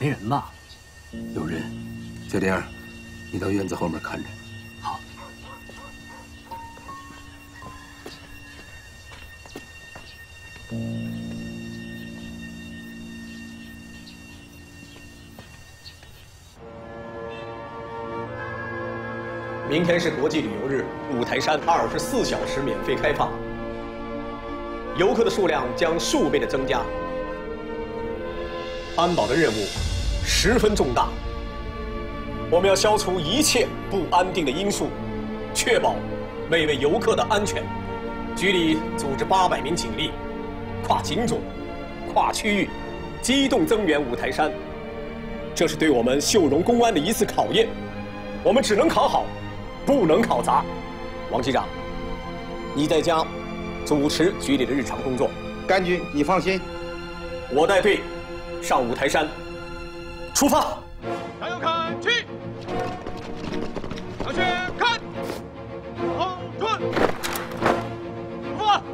没人吧？ 有人。就这样，你到院子后面看着。 好。 明天是国际旅游日，五台山24小时免费开放，游客的数量将数倍的增加。安保的任务十分重大，我们要消除一切不安定的因素，确保每位游客的安全。局里组织800名警力，跨警种、跨区域，机动增援五台山。这是对我们秀容公安的一次考验，我们只能考好，不能考砸。王局长，你在家主持局里的日常工作。 甘局，你放心， 我带队上五台山，出发。 向右看齐，向前看，后转，出发。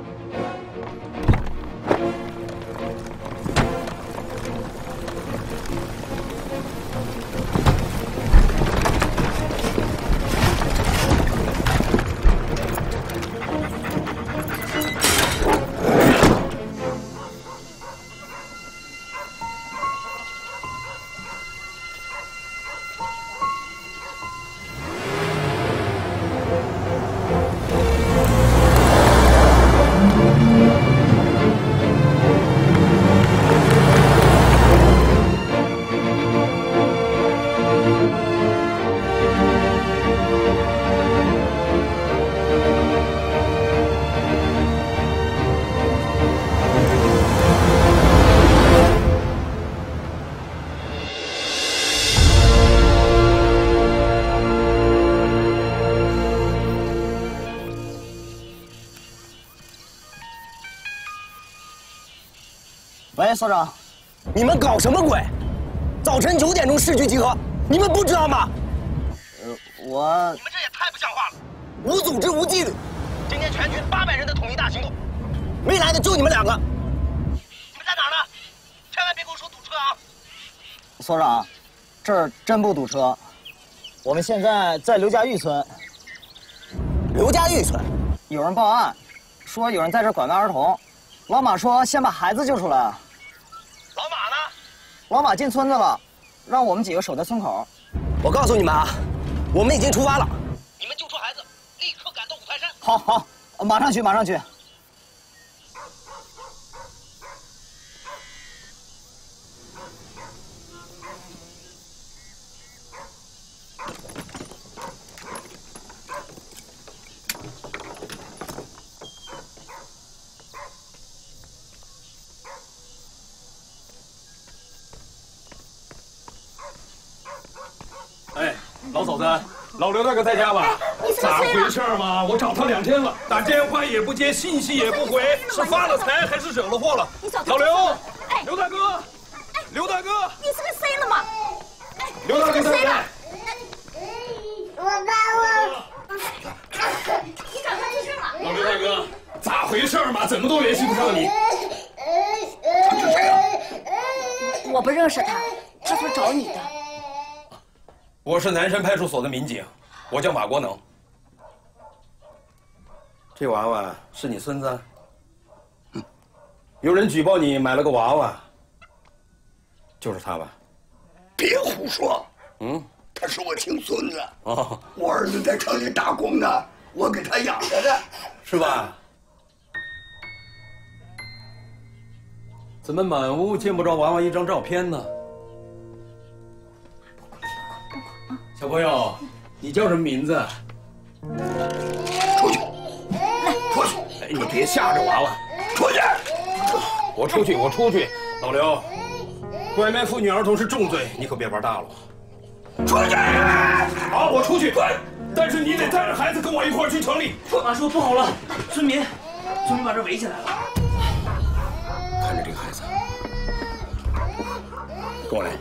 喂，所长，你们搞什么鬼？早晨9点钟市局集合，你们不知道吗？我……你们这也太不像话了！无组织无纪律，今天全群800人的统一大行动，没来的就你们2个。你们在哪儿呢？千万别跟我说堵车啊！所长，这儿真不堵车，我们现在在刘家峪村。刘家峪村，有人报案，说有人在这儿拐卖儿童。老马说先把孩子救出来。老马呢？老马进村子了，让我们几个守在村口。我告诉你们啊，我们已经出发了。你们救出孩子，立刻赶到五台山。好，好，马上去，马上去。 哎，老嫂子，老刘大哥在家吧？咋回事嘛？我找他2天了，打电话也不接，信息也不回，是发了财还是惹了祸了？老刘， 哎， 刘大哥，刘大哥， 你是个谁了吗？ 刘大哥在不在？ 我爸，你找他出事了？ 老刘大哥，咋回事嘛？怎么都联系不上你？ 他是谁啊？我不认识他，他说找你的。 我是南山派出所的民警，我叫马国能。这娃娃是你孙子？有人举报你买了个娃娃，就是他吧？ 别胡说！他是我亲孙子。 哦， 我儿子在城里打工呢，我给他养着的， 是吧？怎么满屋见不着娃娃一张照片呢？小朋友，你叫什么名字？ 出去，出去！ 哎，你别吓着娃娃， 出去！ 我出去，我出去。老刘，拐卖妇女儿童是重罪，你可别玩大了。 出去！ 好，我出去。但是你得带着孩子跟我一块儿去城里。 妈说不好了，村民把这围起来了。 看着这个孩子，跟我来。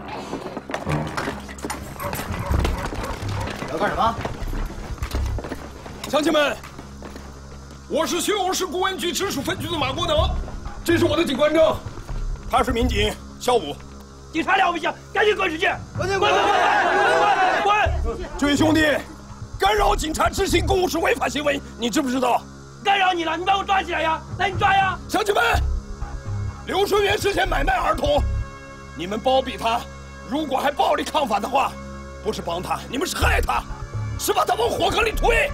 要干什么？ 乡亲们，我是秀荣市公安局直属分局的马国能，这是我的警官证，他是民警肖武， 警察了不起？赶紧滚出去！滚！这位兄弟，干扰警察执行公务是违法行为，你知不知道？干扰你了，你把我抓起来呀！来，你抓呀！乡亲们，刘顺元涉嫌买卖儿童，你们包庇他，如果还暴力抗法的话，不是帮他，你们是害他，是把他往火坑里推！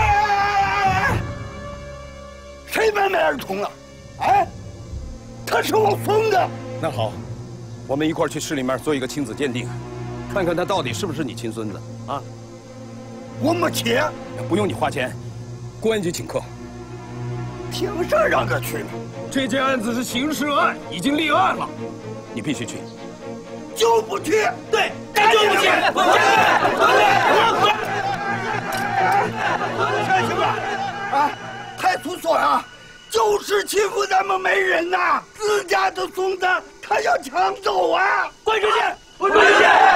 谁买卖儿童了？哎，他是我孙子。 那好，我们一块儿去市里面做一个亲子鉴定，看看他到底是不是你亲孙子啊？ 我没钱， 不用你花钱，公安局请客。 凭啥让他去呢？ 这件案子是刑事案，已经立案了，你必须去。 就不去。 对，咱就不去。 乡亲们，啊，派出所啊，就是欺负咱们没人呐，自家的孙子他要抢走啊！ 滚出去！滚出去！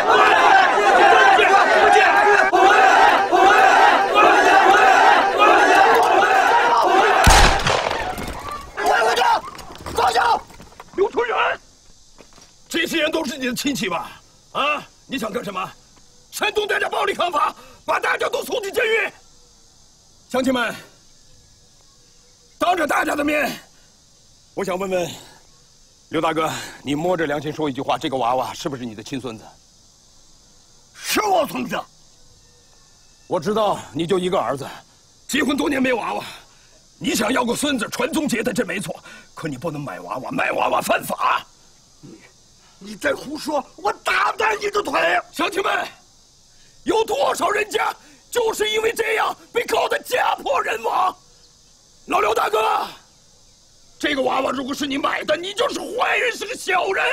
放下！ 刘春元，这些人都是你的亲戚吧？啊，你想干什么？煽动大家暴力抗法，把大家都送进监狱！乡亲们，当着大家的面，我想问问刘大哥，你摸着良心说一句话，这个娃娃是不是你的亲孙子？ 是我孙子。 我知道你就一个儿子，结婚多年没娃娃，你想要个孙子传宗接代，这没错。可你不能买娃娃，买娃娃犯法。 你再胡说，我打断你的腿！ 乡亲们，有多少人家就是因为这样被搞得家破人亡？老刘大哥，这个娃娃如果是你买的，你就是坏人，是个小人。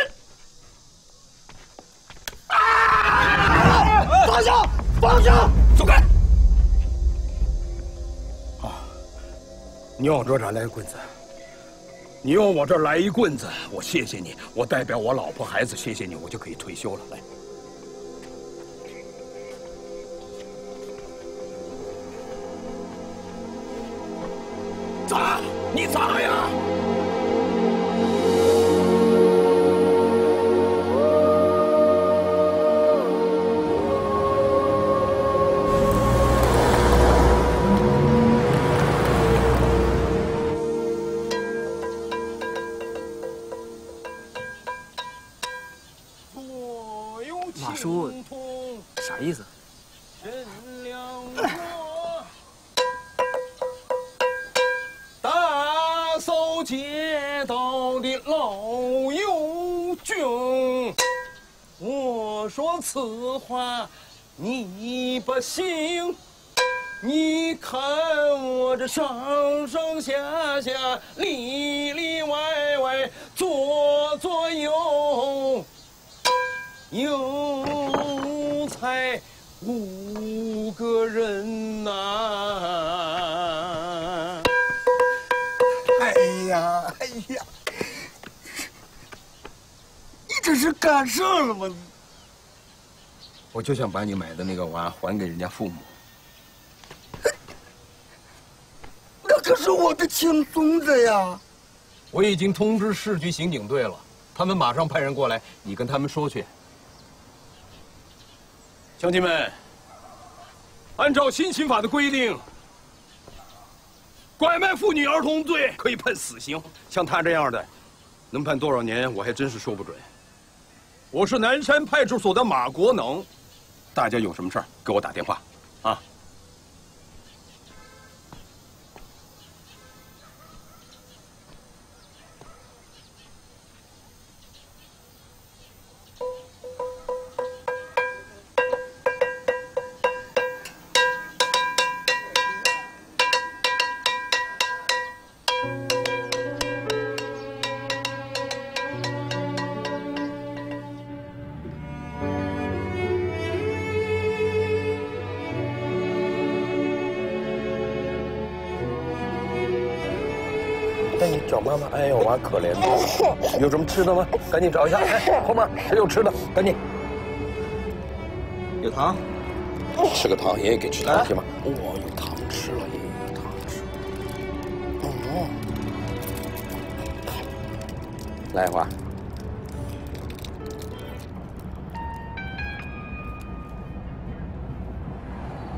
啊！放下！放下！ 走开！啊，你往这儿来棍子。你往我这儿来一棍子，我谢谢你，我代表我老婆孩子谢谢你，我就可以退休了。来，砸！你砸呀！ 马叔，啥意思？ 打扫街道的老友军，我说此话你不信？你看我这上上下下、里里外外、左左右。有才5个人呐！ 哎呀，你这是干什了吗？ 我就想把你买的那个娃还给人家父母。 那可是我的亲孙子呀！ 我已经通知市局刑警队了，他们马上派人过来，你跟他们说去。 乡亲们，按照新刑法的规定，拐卖妇女儿童罪可以判死刑。像他这样的，能判多少年，我还真是说不准。我是南山派出所的马国能，大家有什么事儿给我打电话，啊。 那你找妈妈，哎呦，娃可怜了，有什么吃的吗？赶紧找一下。哎，后面谁有吃的？赶紧。有糖，吃个糖，爷爷给吃糖行吗？哦，有糖吃了，爷爷有糖吃。哦，来，娃。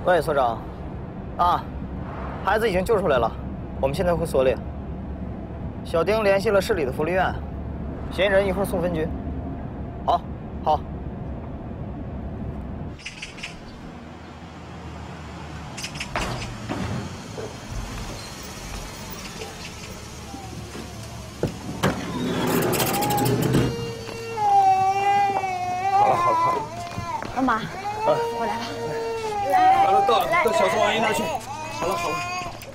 喂，所长，啊，孩子已经救出来了，我们现在会锁链。小丁联系了市里的福利院，嫌疑人一会儿送分局。好，好。 好了好了好了， 妈妈，我来了。 好了，到小宋阿姨那儿去。好了好了，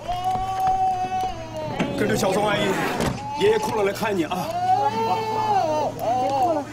跟着小宋阿姨，爷爷哭了来看你啊。别哭了。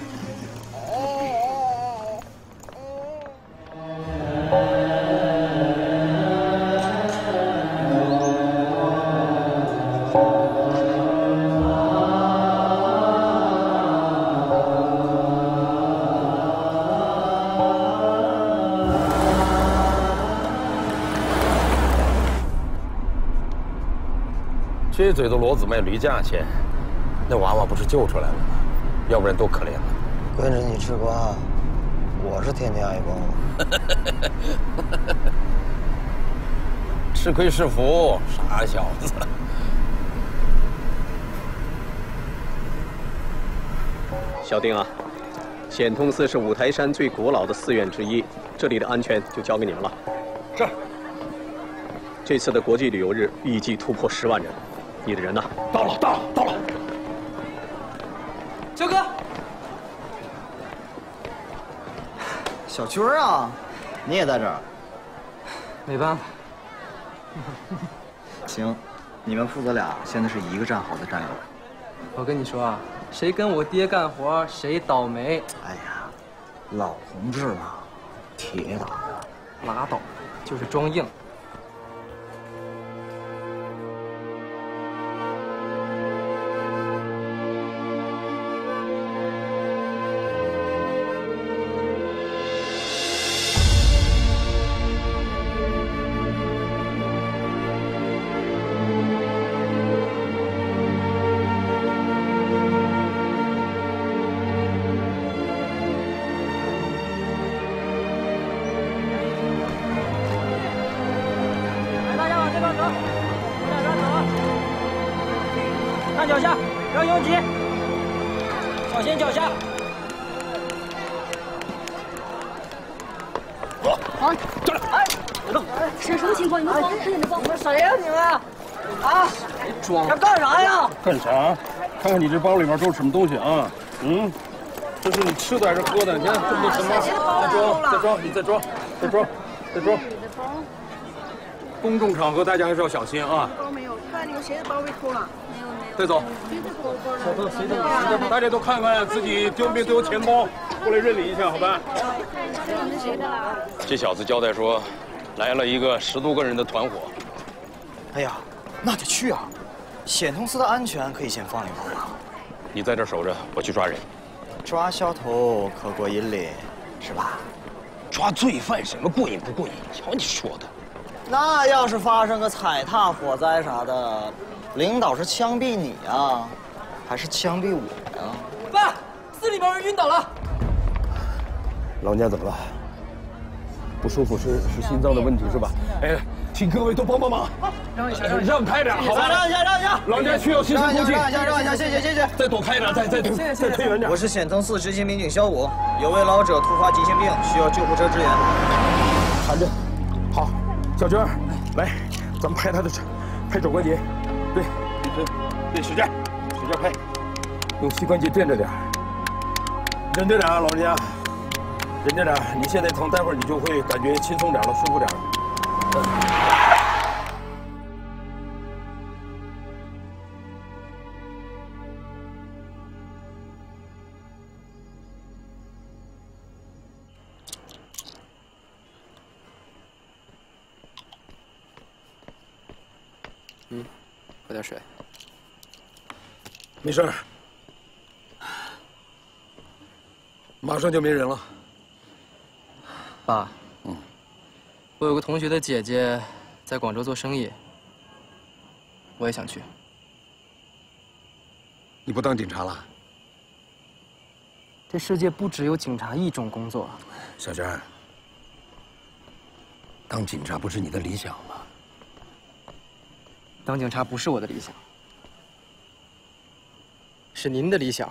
这嘴的骡子卖驴价钱，那娃娃不是救出来了吗？要不然多可怜呢。 跟着你吃瓜，我是天天挨包。 吃亏是福，傻小子。 小丁啊，显通寺是五台山最古老的寺院之一，这里的安全就交给你们了。 是。 这次的国际旅游日预计突破10万人，你的人呢？ 到了。 秋哥，小军儿啊，你也在这儿？ 没办法。 行，你们父子俩现在是一个战壕的战友。 我跟你说啊，谁跟我爹干活，谁倒霉。 哎呀，老同志嘛，铁打的。 拉倒，就是装硬。 看脚下，不要拥挤，小心脚下。 好，这儿。哎，什么情况？你们慌，快点的慌！ 你们谁呀？你们啊？ 装！ 要干啥呀？ 干啥？看看你这包里面都是什么东西啊？嗯，这是你吃的还是喝的？你看这么多什么？再装，你再装。公众场合大家还是要小心啊。 包没有，看有谁的包被偷了？没有。 带走。大家都看看自己丢没丢钱包，过来认领一下，好吧？ 这小子交代说，来了一个10多个人的团伙。 哎呀，那得去啊！显通寺的安全可以先放一放啊。 你在这守着，我去抓人。 抓小偷可过瘾哩，是吧？ 抓罪犯什么过瘾不过瘾？瞧你说的。 那要是发生个踩踏、火灾啥的，领导是枪毙你啊，还是枪毙我呀？ 爸，寺里边人晕倒了。 老人家怎么了？不舒服是心脏的问题是吧？哎，请各位都帮忙，让开点，好吧？ 让一下！ 老人家需要新鲜空气。 让一下，谢谢。 再躲开点，再推远点。 我是显通寺执勤民警肖武，有位老者突发急性病，需要救护车支援。 喊着，好，小娟，来，咱们拍他的拍肘关节，对，使劲拍，用膝关节垫着点，忍着点啊，老人家。忍着点，你现在疼，待会儿你就会感觉轻松点了，舒服点了。 喝点水。 没事，马上就没人了。 爸，我有个同学的姐姐在广州做生意，我也想去。 你不当警察了？ 这世界不只有警察一种工作。 小娟， 当警察不是你的理想吗？ 当警察不是我的理想，是您的理想。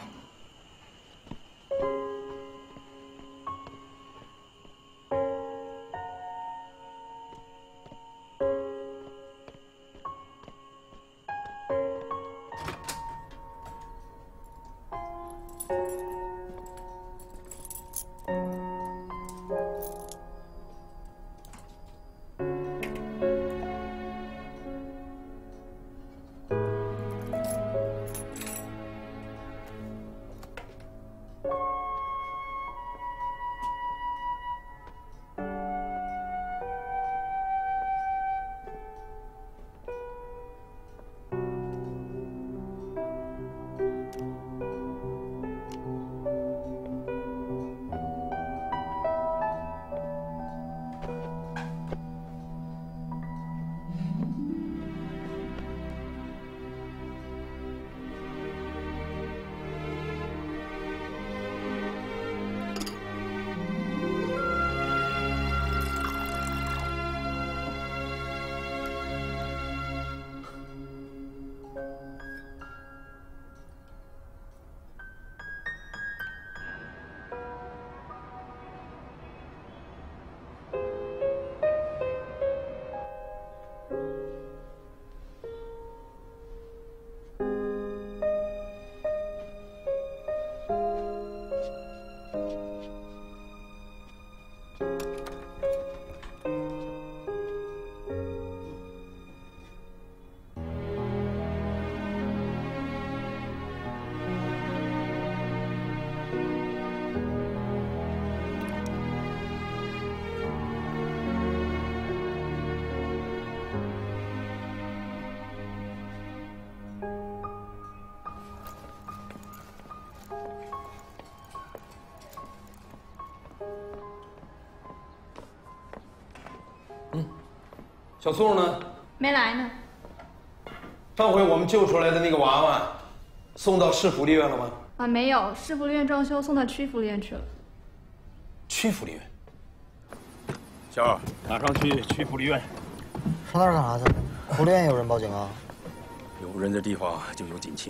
小宋呢？ 没来呢。 上回我们救出来的那个娃娃，送到市福利院了吗？ 啊，没有，市福利院装修，送到区福利院去了。 区福利院。 小二，马上去区福利院。 上那儿干啥去？福利院有人报警啊？ 有人的地方就有警情。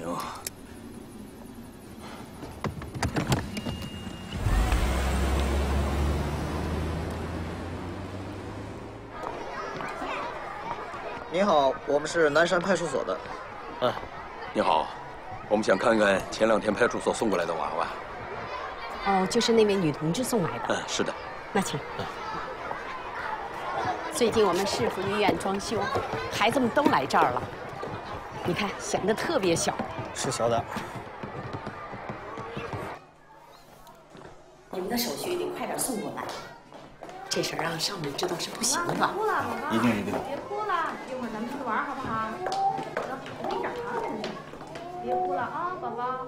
你好，我们是南山派出所的。 你好，我们想看看前2天派出所送过来的娃娃。 哦，就是那位女同志送来的。 是的。 那请。最近我们市福利院装修，孩子们都来这儿了。你看，显得特别小。 是小点。 你们的手续得快点送过来。这事儿让上面知道是不行的。 一定一定。 别哭了，一会儿咱们出去玩好不好？我给你点糖。别哭了啊，宝宝。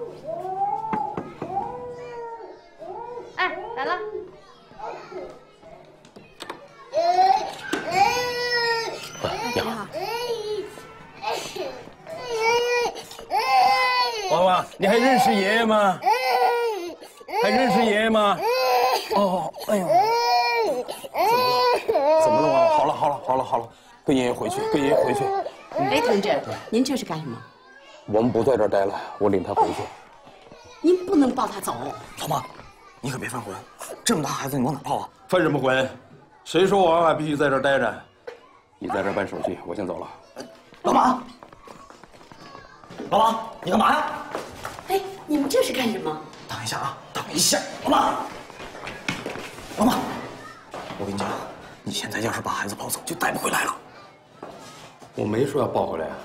哎，来了。 你好。 娃娃，你还认识爷爷吗？还认识爷爷吗？哦，哎呦， 怎么了，娃娃？好了，跟爷爷回去，跟爷爷回去。 哎，同志，您这是干什么？ 我们不在这儿待了，我领他回去。 您不能抱他走。 老妈，你可别犯浑，这么大孩子你往哪抱啊？ 犯什么浑？谁说娃娃必须在这儿待着？ 你在这儿办手续，我先走了。 老马，老马，你干嘛呀？ 哎，你们这是干什么？ 等一下啊，等一下，老马，老马，我跟你讲，你现在要是把孩子抱走，就带不回来了。 我没说要抱回来啊。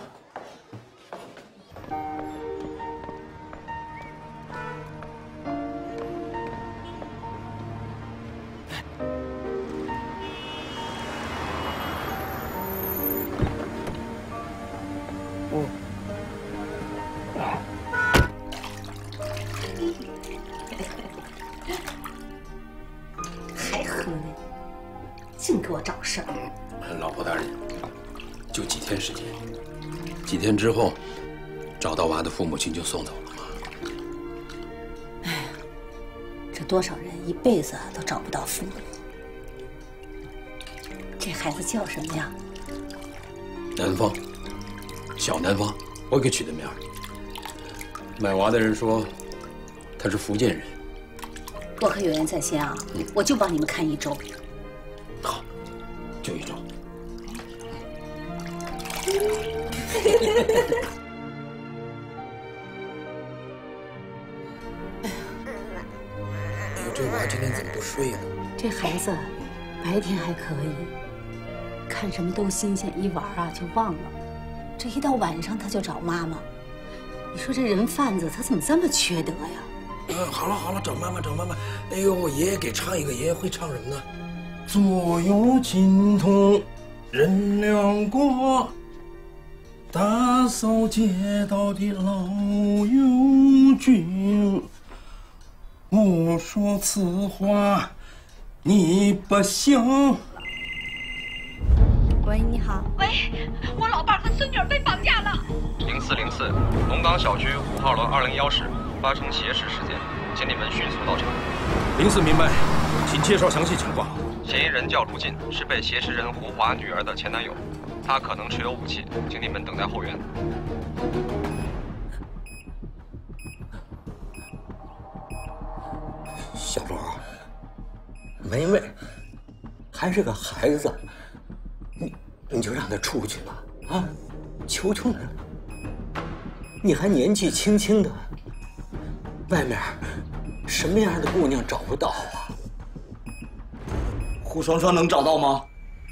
还喝呢，净给我找事儿。 老婆大人，就几天时间，几天之后，找到娃的父母亲就送走了吗？ 哎呀，这多少人一辈子都找不到父母。 这孩子叫什么呀？ 南方，小南方，我给取的名儿。买娃的人说，他是福建人。 我可有言在先啊，我就帮你们看1周。 好，就1周。 哎呦，这娃今天怎么不睡呢？ 这孩子白天还可以，看什么都新鲜，一玩啊就忘了。这一到晚上他就找妈妈。你说这人贩子他怎么这么缺德呀？ 好了好了，找妈妈找妈妈。哎呦，我爷爷给唱一个，爷爷会唱什么呢？ 左右青铜人两过，打扫街道的老友军。我说此话你不信。 喂，你好。 喂，我老伴和孙女被绑架了。 0404，龙岗小区5号楼201室发生挟持事件，请你们迅速到场。 04明白，请介绍详细情况。 嫌疑人叫卢进，是被挟持人胡华女儿的前男友，他可能持有武器，请你们等待后援。 小罗，梅梅还是个孩子，你就让她出去吧，啊，求求你了。你还年纪轻轻的，外面什么样的姑娘找不到啊？ 胡双双能找到吗？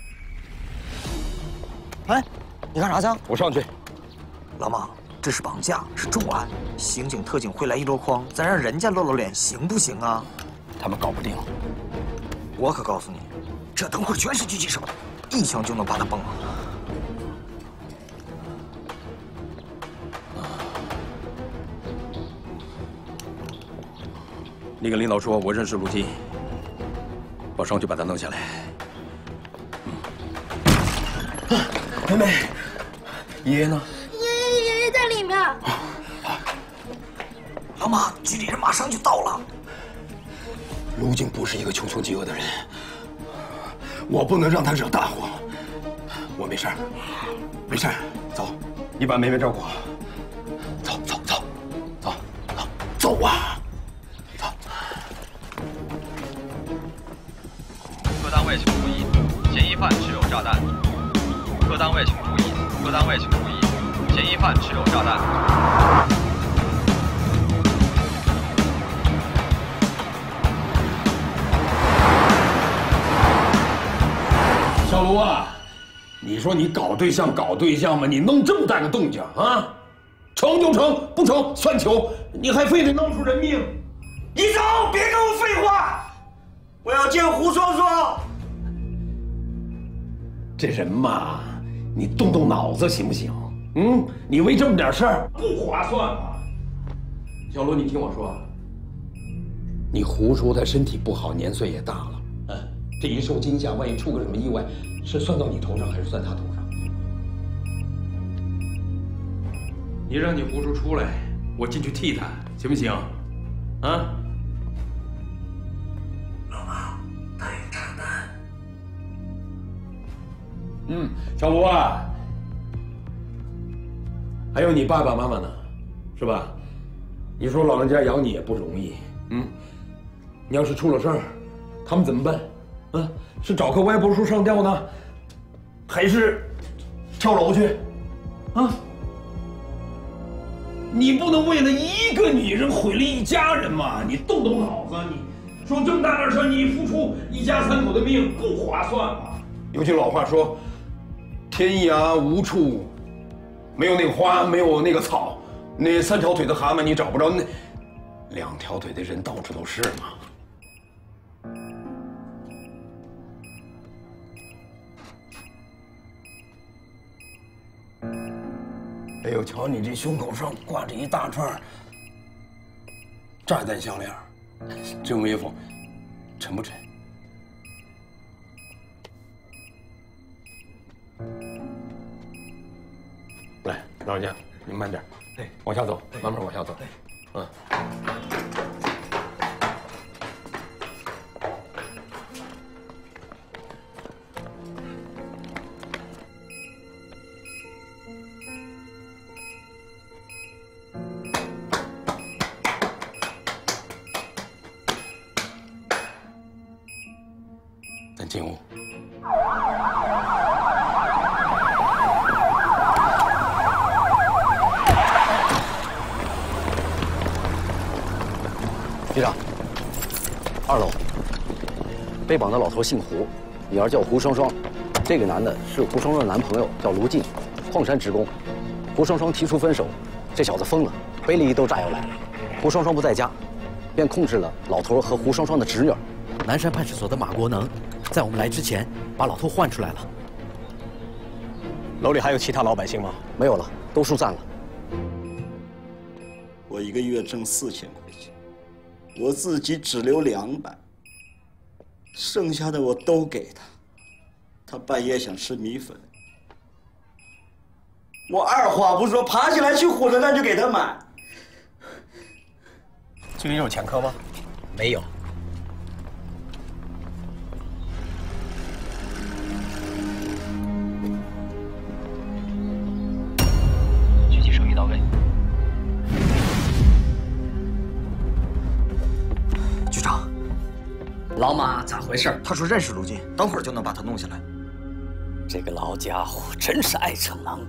哎，你干啥去？ 我上去。 老马，这是绑架，是重案，刑警特警会来一箩筐，咱让人家露露脸行不行啊？ 他们搞不定。 我可告诉你，这等会儿全是狙击手，一枪就能把他崩了。 你跟领导说，我认识陆金，我上去把他弄下来。 梅梅，爷爷呢？ 爷爷在里面。 老马，局里人马上就到了。 卢静不是一个穷凶极恶的人，我不能让他惹大祸。我没事儿，没事儿，走，你把梅梅照顾好。走走走，走走走啊！走。 各单位请注意，嫌疑犯持有炸弹。各单位请注意，各单位请注意，嫌疑犯持有炸弹。 小卢啊，你说你搞对象搞对象嘛，你弄这么大个动静啊，成就成，不成算球，你还非得闹出人命。 你走，别跟我废话，我要见胡双双。 这人嘛，你动动脑子行不行？你为这么点事儿不划算吧？小卢，你听我说，你胡叔他身体不好，年岁也大了，这一受惊吓，万一出个什么意外，是算到你头上还是算他头上？你让你胡叔出来，我进去替他，行不行？啊？ 老马，他有炸弹。 小卢啊，还有你爸爸妈妈呢，是吧？你说老人家养你也不容易，你要是出了事儿，他们怎么办？是找棵歪脖树上吊呢，还是跳楼去？你不能为了一个女人毁了一家人嘛？你动动脑子，你说这么大点事，你付出一家3口的命不划算吗？有句老话说，天涯无处没有那个花，没有那个草，那3条腿的蛤蟆你找不着，那2条腿的人到处都是嘛。哎呦，瞧你这胸口上挂着一大串炸弹项链，真威风，沉不沉？来，老人家，你慢点，往下走，慢慢往下走。 局长，2楼被绑的老头姓胡，女儿叫胡双双，这个男的是胡双双的男朋友，叫卢进，矿山职工。胡双双提出分手，这小子疯了，背了一兜炸药来。胡双双不在家，便控制了老头和胡双双的侄女。 南山派出所的马国能，在我们来之前把老头换出来了。 楼里还有其他老百姓吗？ 没有了，都疏散了。 我1个月挣4000块钱，我自己只留200，剩下的我都给他。他半夜想吃米粉，我二话不说，爬起来去火车站就给他买。 最近有前科吗？ 没有。 狙击手一到位。 局长， 老马咋回事？ 他说认识卢进，等会儿就能把他弄下来。 这个老家伙真是爱逞能。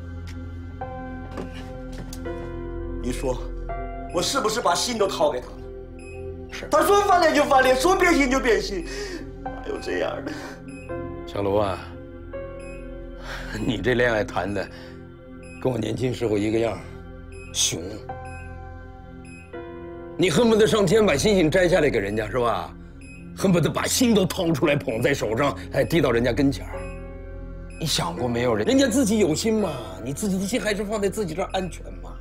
你说，我是不是把心都掏给他了？是。他说翻脸就翻脸，说变心就变心，哪有这样的？ 小卢啊，你这恋爱谈的，跟我年轻时候一个样，熊。你恨不得上天把星星摘下来给人家是吧？恨不得把心都掏出来捧在手上，还递到人家跟前儿。你想过没有，人家自己有心嘛？你自己的心还是放在自己这儿安全嘛？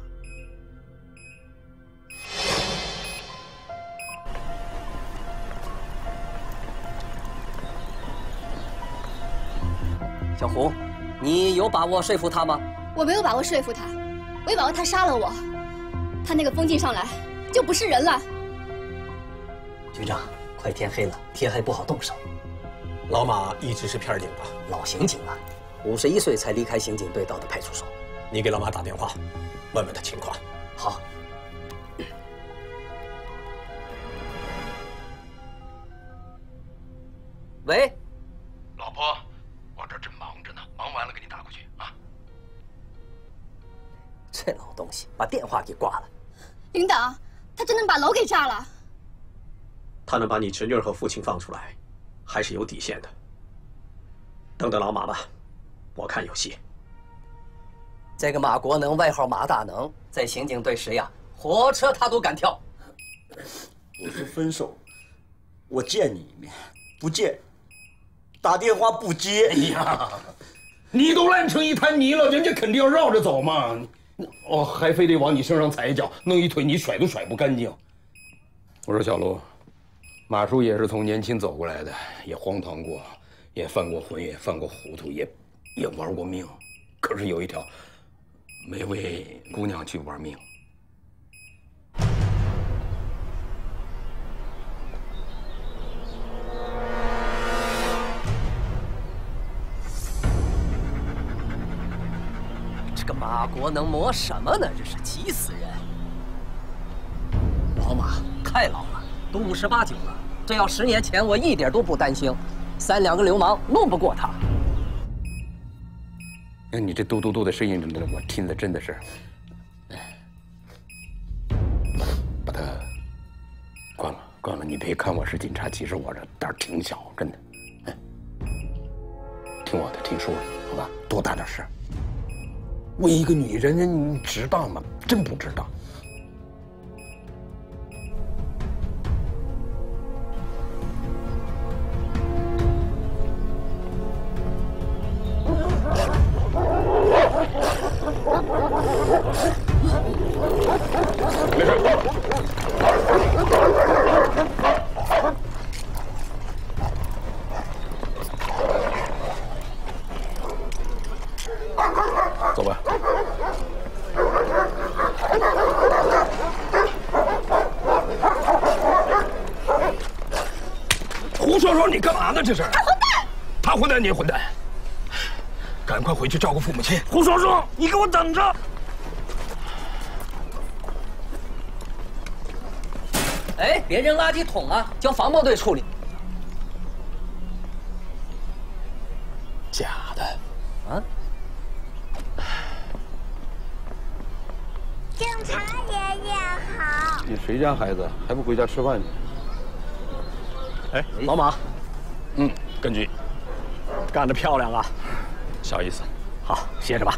小胡，你有把握说服他吗？ 我没有把握说服他，我有把握他杀了我。他那个疯劲上来，就不是人了。 局长，快天黑了，天还不好动手。 老马一直是片警吧？ 老刑警了，51岁才离开刑警队到的派出所。 你给老马打电话，问问他情况。 好。喂， 老婆，我这正忙着呢，忙完了给你打过去啊。 这老东西把电话给挂了。 领导，他真能把楼给炸了。 他能把你侄女儿和父亲放出来，还是有底线的。等等老马吧，我看有戏。 这个马国能，外号马大能，在刑警队时呀，火车他都敢跳。 我说分手，我见你一面，不见。打电话不接。 哎呀，你都烂成一滩泥了，人家肯定要绕着走嘛。哦，还非得往你身上踩一脚，弄一腿你甩都甩不干净。我说小卢，马叔也是从年轻走过来的，也荒唐过，也犯过浑，也犯过糊涂，也玩过命。可是有一条，没为姑娘去玩命。 这个马国能磨什么呢？这是急死人！老马太老了，都58、9了。这要10年前，我一点都不担心，3、2个流氓弄不过他。 那你这嘟嘟嘟的声音，我听的真的是，把它关了。你别看我是警察，其实我这胆儿挺小，真的。听我的，听说的，好吧？多大点事？为一个女人，你值当吗？真不值当。没事。走吧。胡双双，你干嘛呢？这是？ 他混蛋！ 他混蛋，你也混蛋！赶快回去照顾父母亲。 胡双双，你给我等着！ 哎，别扔垃圾桶啊，叫防暴队处理。 假的。 啊？ 警察爷爷好。 你谁家孩子还不回家吃饭去？ 哎，老马，根据，干得漂亮啊！ 小意思。 好，歇着吧。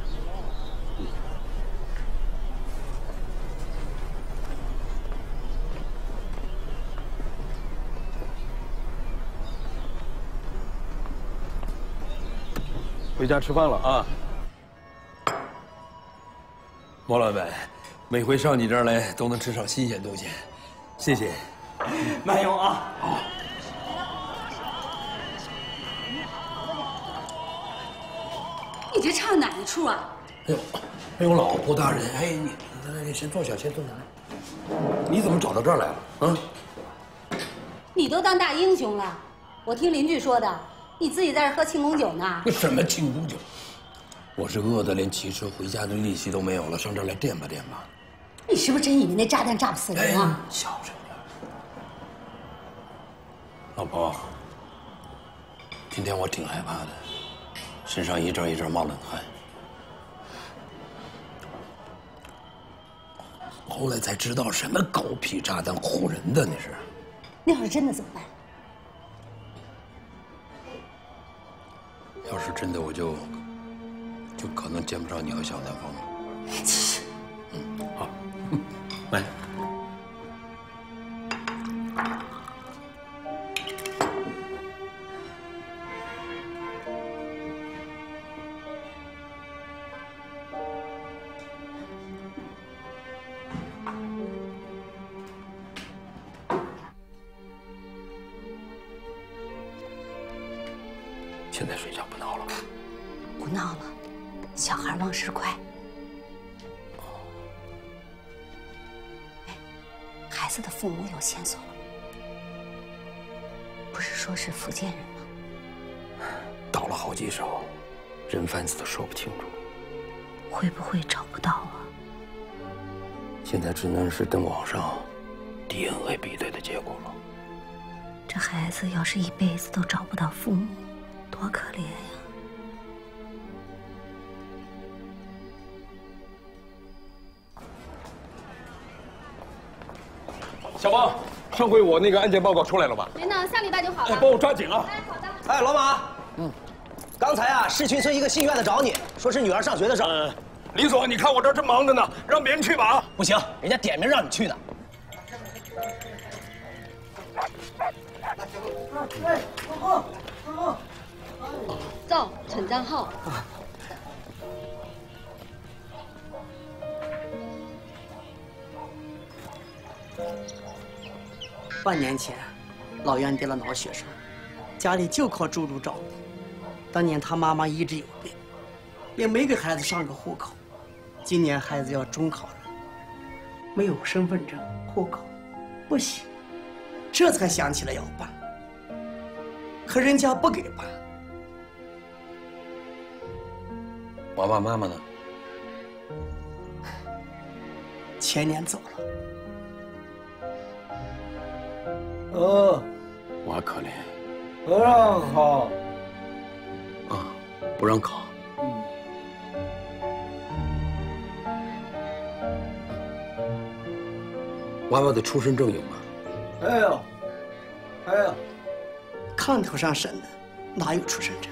回家吃饭了啊！ 毛老板，每回上你这儿来都能吃上新鲜东西，谢谢。 慢用啊！ 好。 你这唱哪一出啊？ 哎呦，老婆大人，哎，你先坐下，先坐下来。你怎么找到这儿来了啊？ 你都当大英雄了，我听邻居说的，你自己在这喝庆功酒呢。 那什么庆功酒？我是饿得连骑车回家的力气都没有了，上这儿来垫吧垫吧。 你是不是真以为那炸弹炸不死人啊？ 小声点。老婆，今天我挺害怕的，身上一阵一阵冒冷汗。后来才知道什么狗屁炸弹唬人的那是。 那要是真的怎么办？ 要是真的，我就可能见不着你和小南风了。好，来。现在睡觉不闹了吧？ 不闹了，小孩忘事快。哎，孩子的父母有线索了，不是说是福建人吗？ 倒了好几手，人贩子都说不清楚。 会不会找不到啊？ 现在只能是等网上 DNA 比对的结果了。 这孩子要是一辈子都找不到父母，多可怜呀！ 小王，上回我那个案件报告出来了吧？ 没呢，下礼拜就好了。 帮我抓紧啊！ 哎，好的。 哎，老马，刚才啊，市区村一个信院的找你，说是女儿上学的事儿。 李总，你看我这儿正忙着呢，让别人去吧啊！ 不行，人家点名让你去的。 走，陈账号。 半年前，老袁得了脑血栓，家里就靠猪猪照顾。当年他妈妈一直有病，也没给孩子上个户口。今年孩子要中考了，没有身份证、户口，不行，这才想起来要办。可人家不给办。 娃娃妈妈呢？ 前年走了。 娃可怜。 不让考。 啊，不让考。娃娃的出生证有吗？ 没有，没有。炕头上审的，哪有出生证？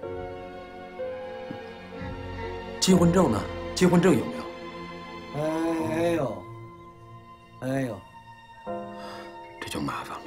结婚证呢？结婚证有没有？ 没有，没有。 这就麻烦了。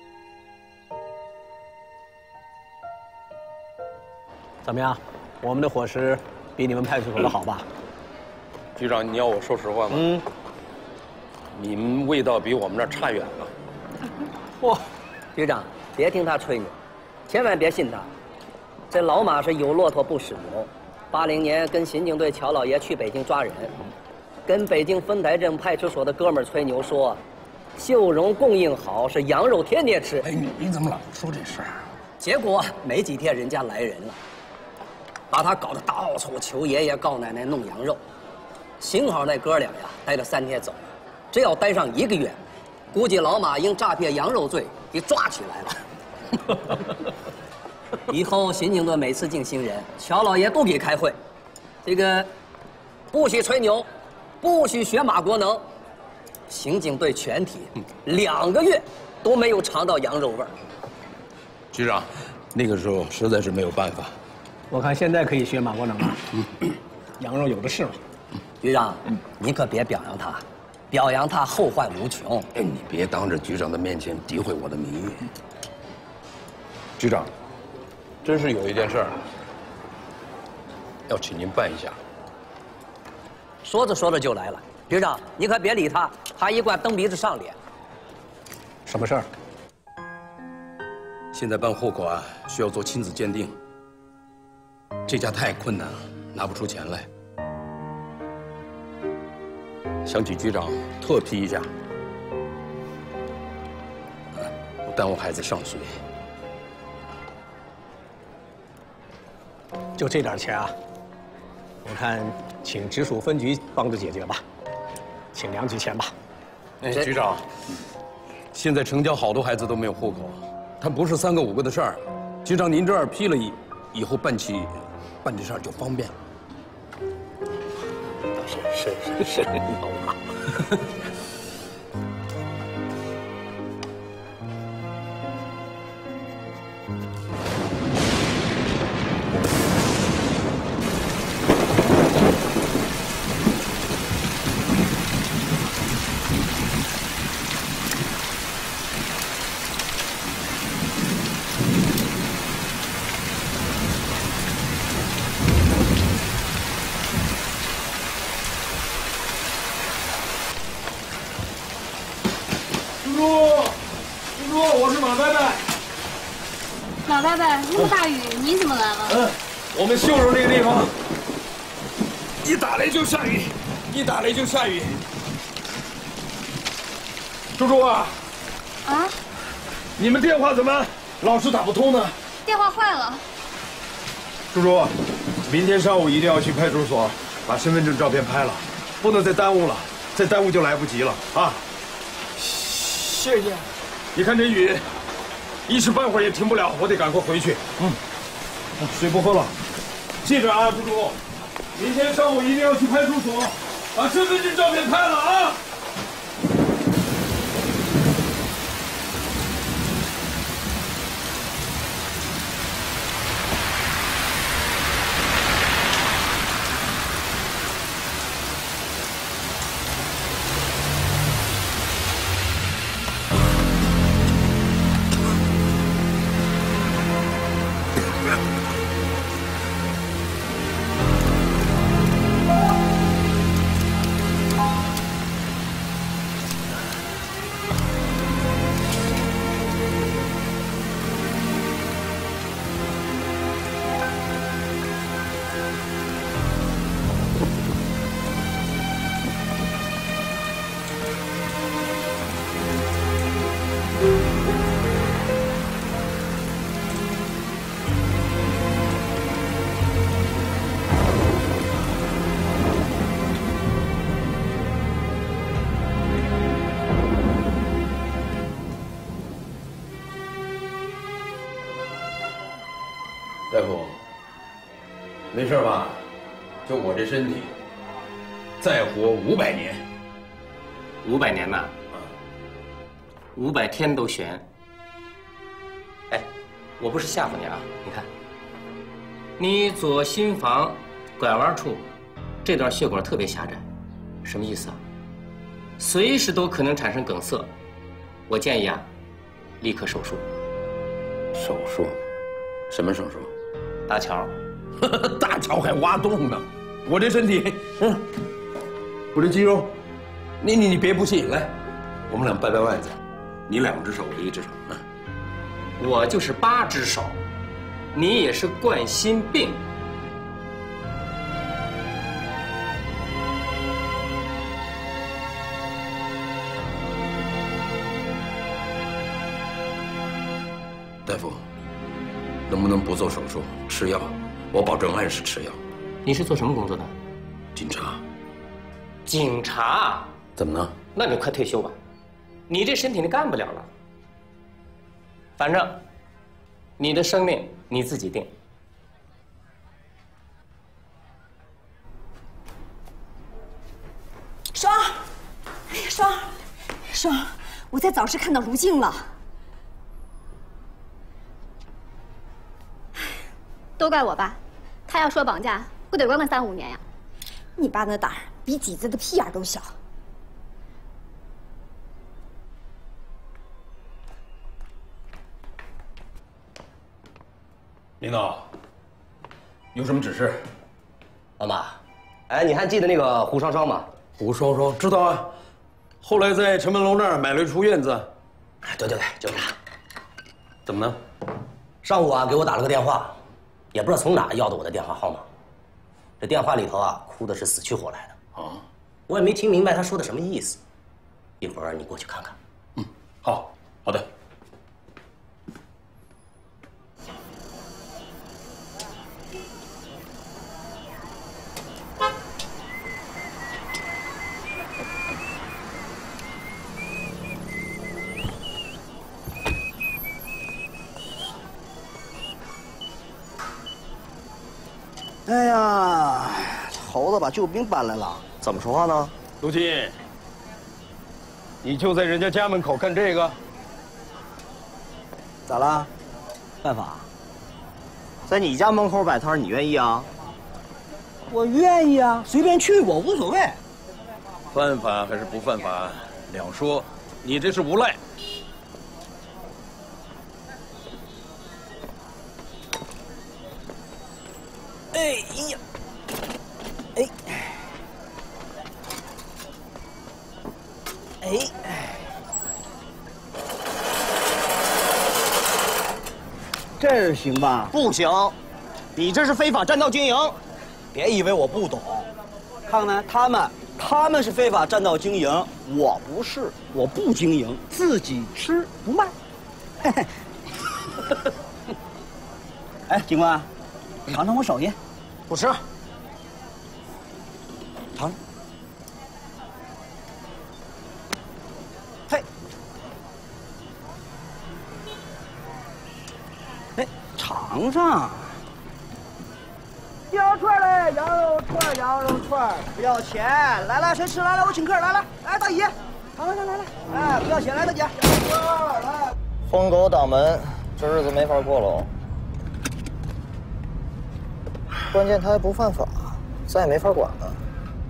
怎么样？我们的伙食比你们派出所的好吧？ 局长，你要我说实话吗？你们味道比我们这儿差远了。 嚯，局长，别听他吹牛，千万别信他。这老马是有骆驼不使牛。80年跟刑警队乔老爷去北京抓人，跟北京丰台镇派出所的哥们儿吹牛说，秀荣供应好，是羊肉天天吃。 哎，你怎么老说这事儿？ 结果没几天人家来人了，把他搞得到处求爷爷告奶奶弄羊肉。幸好那哥俩呀待了3天走了，这要待上1个月，估计老马因诈骗羊肉罪给抓起来了。以后刑警队每次进新人，乔老爷都给开会，这个不许吹牛，不许学马国能， 刑警队全体2个月都没有尝到羊肉味儿。 局长，那个时候实在是没有办法。 我看现在可以学马国能了。羊肉有的是嘛。 局长，你可别表扬他，表扬他后患无穷。 哎，你别当着局长的面前诋毁我的名誉。局长，真是有一件事儿要请您办一下。 说着说着就来了，局长，你可别理他，他一贯蹬鼻子上脸。 什么事儿？ 现在办户口啊，需要做亲子鉴定。这家太困难了，拿不出钱来。想请局长特批一下，不耽误孩子上学。 就这点钱啊，我看请直属分局帮着解决吧，请2局钱吧。 哎，局长，现在城郊好多孩子都没有户口，他不是3个5个的事儿。局长，您这儿批了以后办这事儿就方便。是，有啊。 我是马伯伯。 马伯伯，那么大雨，你怎么来了？ 我们秀柔那个地方，一打雷就下雨，一打雷就下雨。猪猪啊！ 啊？ 你们电话怎么老是打不通呢？ 电话坏了。 猪猪，明天上午一定要去派出所把身份证照片拍了，不能再耽误了，再耽误就来不及了啊！谢谢。你看这雨，一时半会儿也停不了，我得赶快回去。水不喝了。记着啊，猪猪，明天上午一定要去派出所把身份证照片拍了啊！ 大夫，没事吧？就我这身体，再活500年。 500年呐，500天都悬。哎，我不是吓唬你啊！你看，你左心房拐弯处这段血管特别狭窄，什么意思啊？随时都可能产生梗塞。我建议啊，立刻手术。 手术？什么手术？ 搭桥。 大桥还挖洞呢？我这身体，我这肌肉，你别不信，来，我们俩掰掰腕子，你2只手，我1只手。 我就是8只手，你也是冠心病。 大夫，能不能不做手术，吃药？我保证按时吃药。 你是做什么工作的？ 警察。 警察？ 怎么了？ 那你快退休吧，你这身体你干不了了。反正，你的生命你自己定。 双儿，哎呀，双儿， 生，我在早市看到卢静了。 都怪我爸，他要说绑架，不得关个3、5年呀？ 你爸那胆儿比挤子的屁眼都小。 领导，有什么指示？ 老马，哎，你还记得那个胡双双吗？ 胡双双知道啊，后来在陈文楼那儿买了一处院子。 哎，对，就是他。 怎么呢？ 上午啊，给我打了个电话，也不知道从哪要的我的电话号码。这电话里头啊，哭的是死去活来的。啊，我也没听明白他说的什么意思。一会儿你过去看看。 嗯，好的。 哎呀，猴子把救兵搬来了，怎么说话呢？ 卢金，你就在人家家门口干这个？ 咋了？犯法？在你家门口摆摊，你愿意啊？我愿意啊，随便去，我无所谓。 犯法还是不犯法两说，你这是无赖。 哎呀，这行吧？不行，你这是非法占道经营。别以为我不懂，看看他们是非法占道经营，我不是，我不经营，自己吃不卖。哎，警官，尝尝我手艺。不吃。尝。嘿。哎，尝尝。羊肉串嘞，羊肉串，不要钱。来，谁吃？来，我请客。来，大姨，尝，来。哎，不要钱，来，大姐。来。疯狗挡门，这日子没法过喽。关键他还不犯法，咱也没法管他。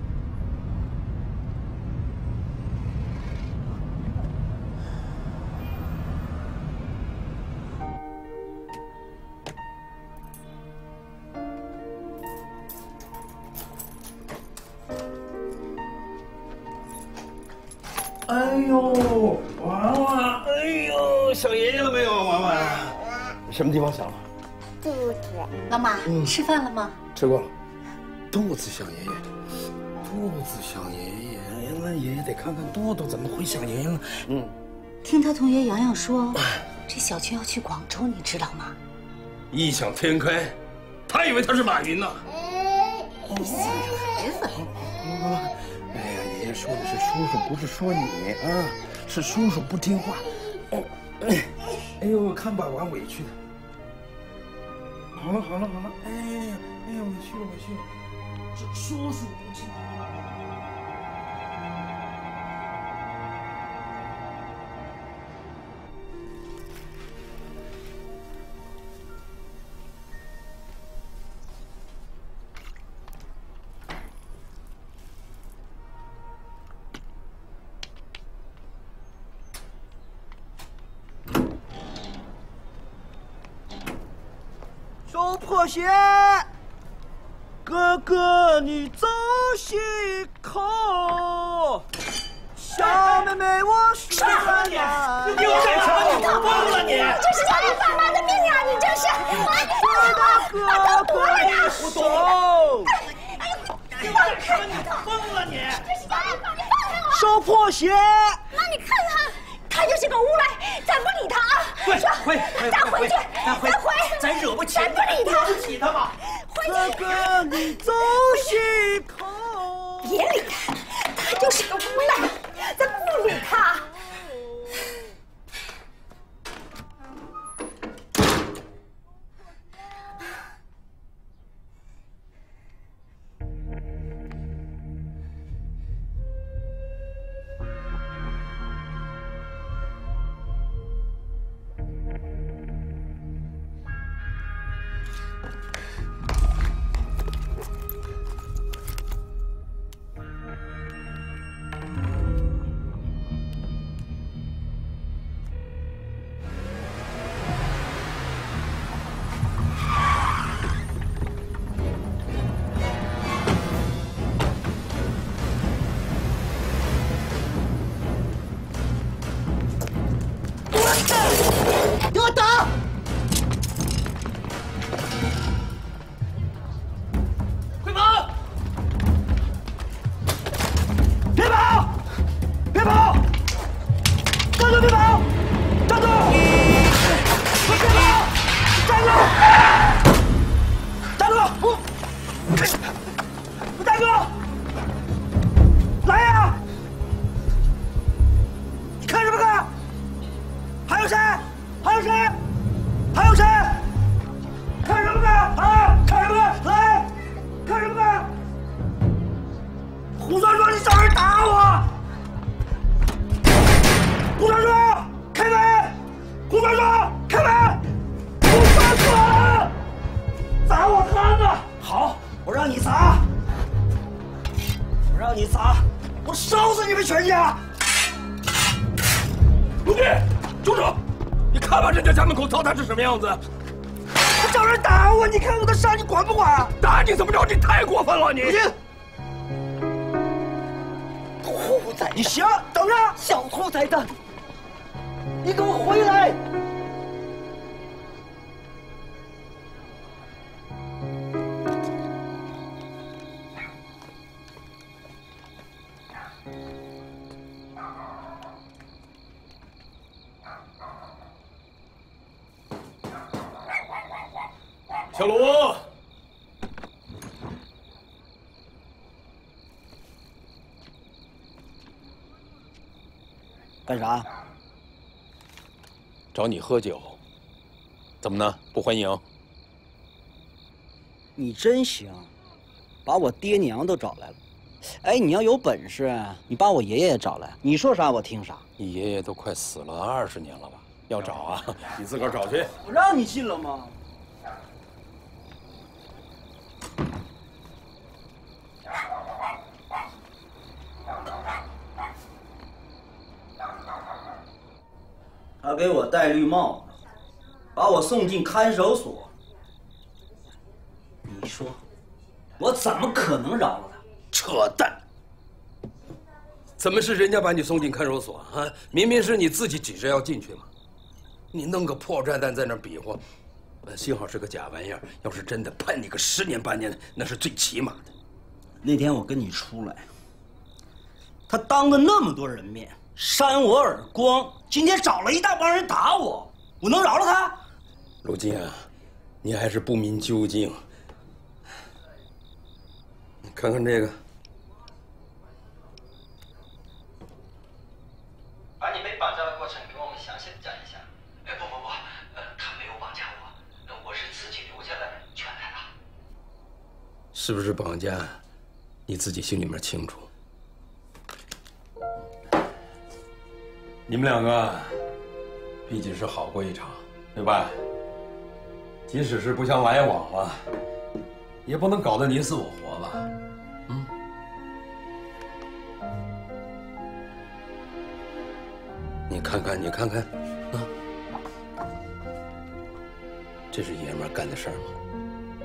哎呦，娃娃，哎呦，想爷爷了没有，娃娃？什么地方想了？ 肚子。老马，吃饭了吗？ 吃过了。肚子想爷爷，肚子想爷爷，那爷爷得看看肚肚，怎么会想爷爷呢？ 听他同学洋洋说，这小军要去广州，你知道吗？ 异想天开，他以为他是马云呢。 你想着孩子。 哎呀，爷爷说的是叔叔，不是说你啊，是叔叔不听话。哎呦，看把娃委屈的。好了，哎呀，委屈了，这叔叔不听话。 手破鞋，哥哥你走西口，小妹妹我是汉人。 你有干什么？你疯了你！这是要你爸妈的命啊！你这是！ 哥哥你怂！ 你干什么？你疯了你！这是要你爸妈放开我！ 手破鞋。 妈，你看他就是个无赖，咱不理他啊！咱回去， 咱惹不起， 咱不理他， 惹不起他嘛！哥哥你走西口， 别理他，他就是个无赖，咱不理他。 你砸，我烧死你们全家！ 陆弟，住手！你看吧，人家家门口糟蹋是什么样子？ 他找人打我，你看我的伤，你管不管？ 打你怎么着？你太过分了，你！ 兔崽子，行，等着！小兔崽子，你给我回来！ 小卢， 干啥？ 找你喝酒。怎么呢？不欢迎？ 你真行，把我爹娘都找来了。哎，你要有本事，你把我爷爷也找来，你说啥我听啥。 你爷爷都快死了20年了吧？要找啊，你自个儿找去。 我让你信了吗？他给我戴绿帽子，把我送进看守所。你说，我怎么可能饶了他？ 扯淡！怎么是人家把你送进看守所啊？明明是你自己急着要进去嘛！你弄个破炸弹在那儿比划，幸好是个假玩意儿。要是真的，判你个10年8年，那是最起码的。 那天我跟你出来，他当着那么多人面扇我耳光，今天找了一大帮人打我，我能饶了他？ 陆金啊，你还是不明究竟。你看看这个。 把你被绑架的过程给我们详细的讲一下。哎，不，他没有绑架我，我是自己留下来劝来的。 是不是绑架，你自己心里面清楚。你们两个毕竟是好过一场，对吧？即使是不相来往了，也不能搞得你死我活吧？嗯。你看看，啊，这是爷们儿干的事儿吗？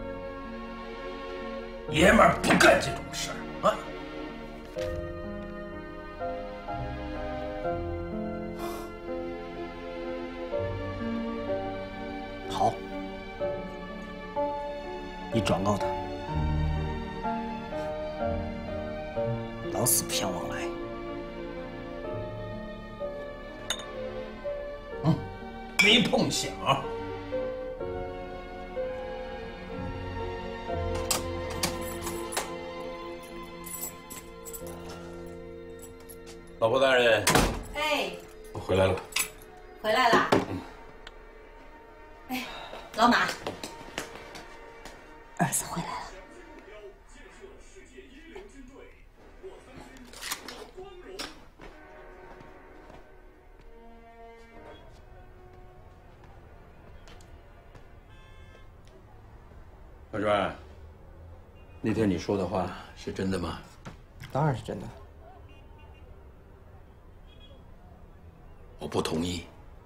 爷们儿不干这种事儿啊！ 好，你转告他，老死不相往来。 没碰响。老婆大人， 哎， 我回来了。 回来了。哎，老马，儿子回来了。 小娟，那天你说的话是真的吗？ 当然是真的。 我不同意。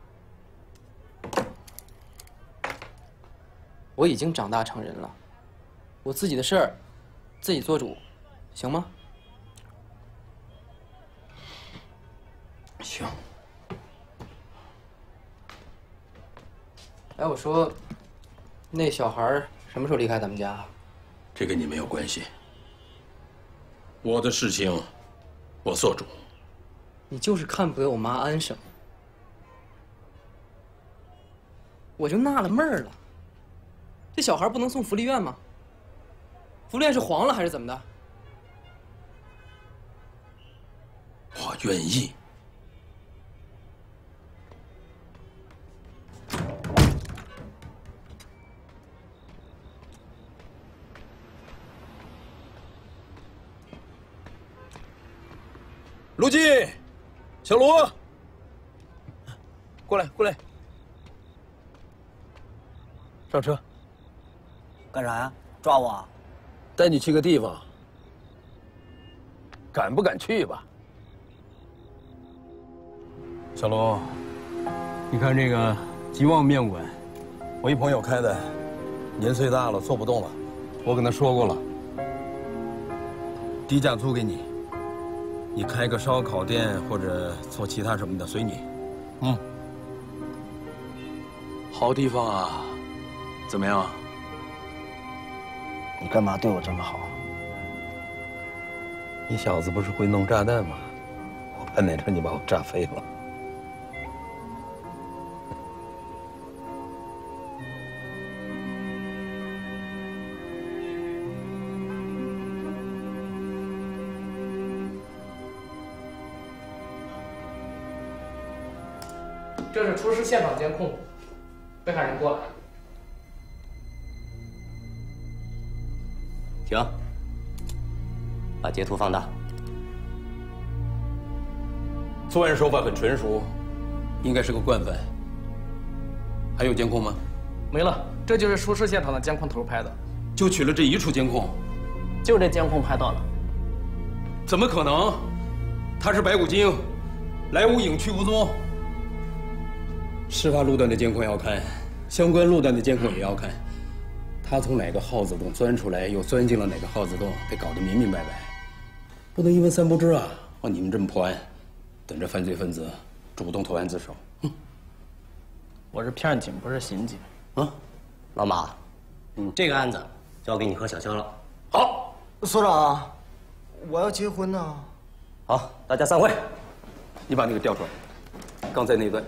我已经长大成人了，我自己的事儿自己做主，行吗？ 行。 哎，我说，那小孩什么时候离开咱们家？ 这跟你没有关系。我的事情，我做主。 你就是看不给我妈安生，我就纳了闷儿了。这小孩不能送福利院吗？福利院是黄了还是怎么的？ 我愿意。卢金，小卢，过来，上车。 干啥呀？抓我？ 带你去个地方。 敢不敢去吧？小龙，你看这个吉旺面馆，我一朋友开的，年岁大了做不动了，我跟他说过了，低价租给你，你开个烧烤店或者做其他什么的随你。嗯，好地方啊，怎么样？ 你干嘛对我这么好？ 你小子不是会弄炸弹吗？我怕哪天你把我炸飞了。 这是出事现场监控，被害人过来。 停，把截图放大。 作案手法很纯熟，应该是个惯犯。还有监控吗？ 没了，这就是出事现场的监控头拍的。 就取了这一处监控？ 就这监控拍到了。 怎么可能？他是白骨精，来无影去无踪。事发路段的监控要看，相关路段的监控也要看。他从哪个耗子洞钻出来，又钻进了哪个耗子洞，得搞得明明白白，不能一问三不知啊！像你们这么破案，等着犯罪分子主动投案自首。 我是片警，不是刑警。 啊，老马，这个案子交给你和小肖了。 好，所长，我要结婚呢。 好，大家散会。 你把那个调出来，刚才那段。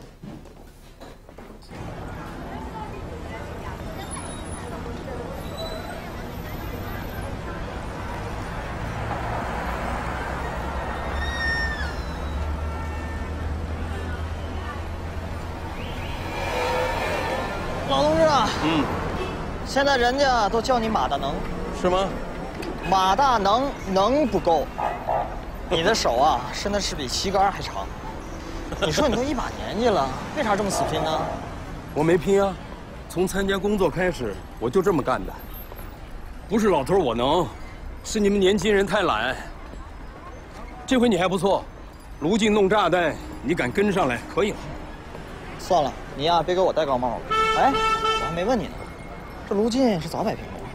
老同志啊，现在人家都叫你马大能， 是吗？ 马大能不够，你的手啊，伸的是比旗杆还长。你说你都一把年纪了，为啥这么死拼呢？ 我没拼啊，从参加工作开始我就这么干的。不是老头我能，是你们年轻人太懒。这回你还不错，卢静弄炸弹，你敢跟上来，可以了。 算了，你呀别给我戴高帽了。哎，我还没问你呢，这卢静是早摆平了吗？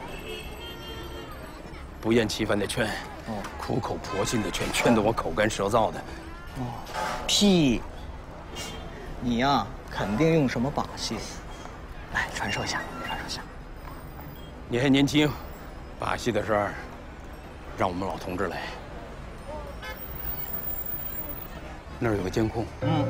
不厌其烦的劝，苦口婆心的劝，劝得我口干舌燥的。 屁！你呀肯定用什么把戏？来传授一下，传授一下。 你还年轻，把戏的事儿让我们老同志来。那儿有个监控。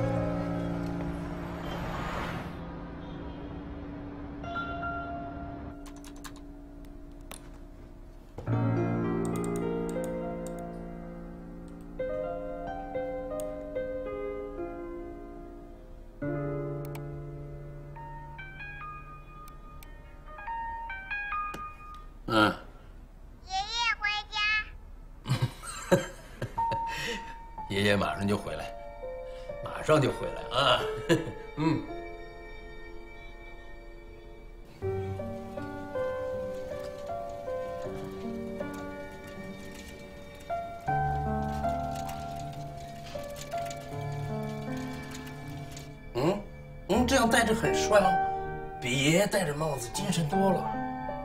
爷爷马上就回来，马上就回来啊！这样戴着很帅哦，比爷爷戴着帽子精神多了。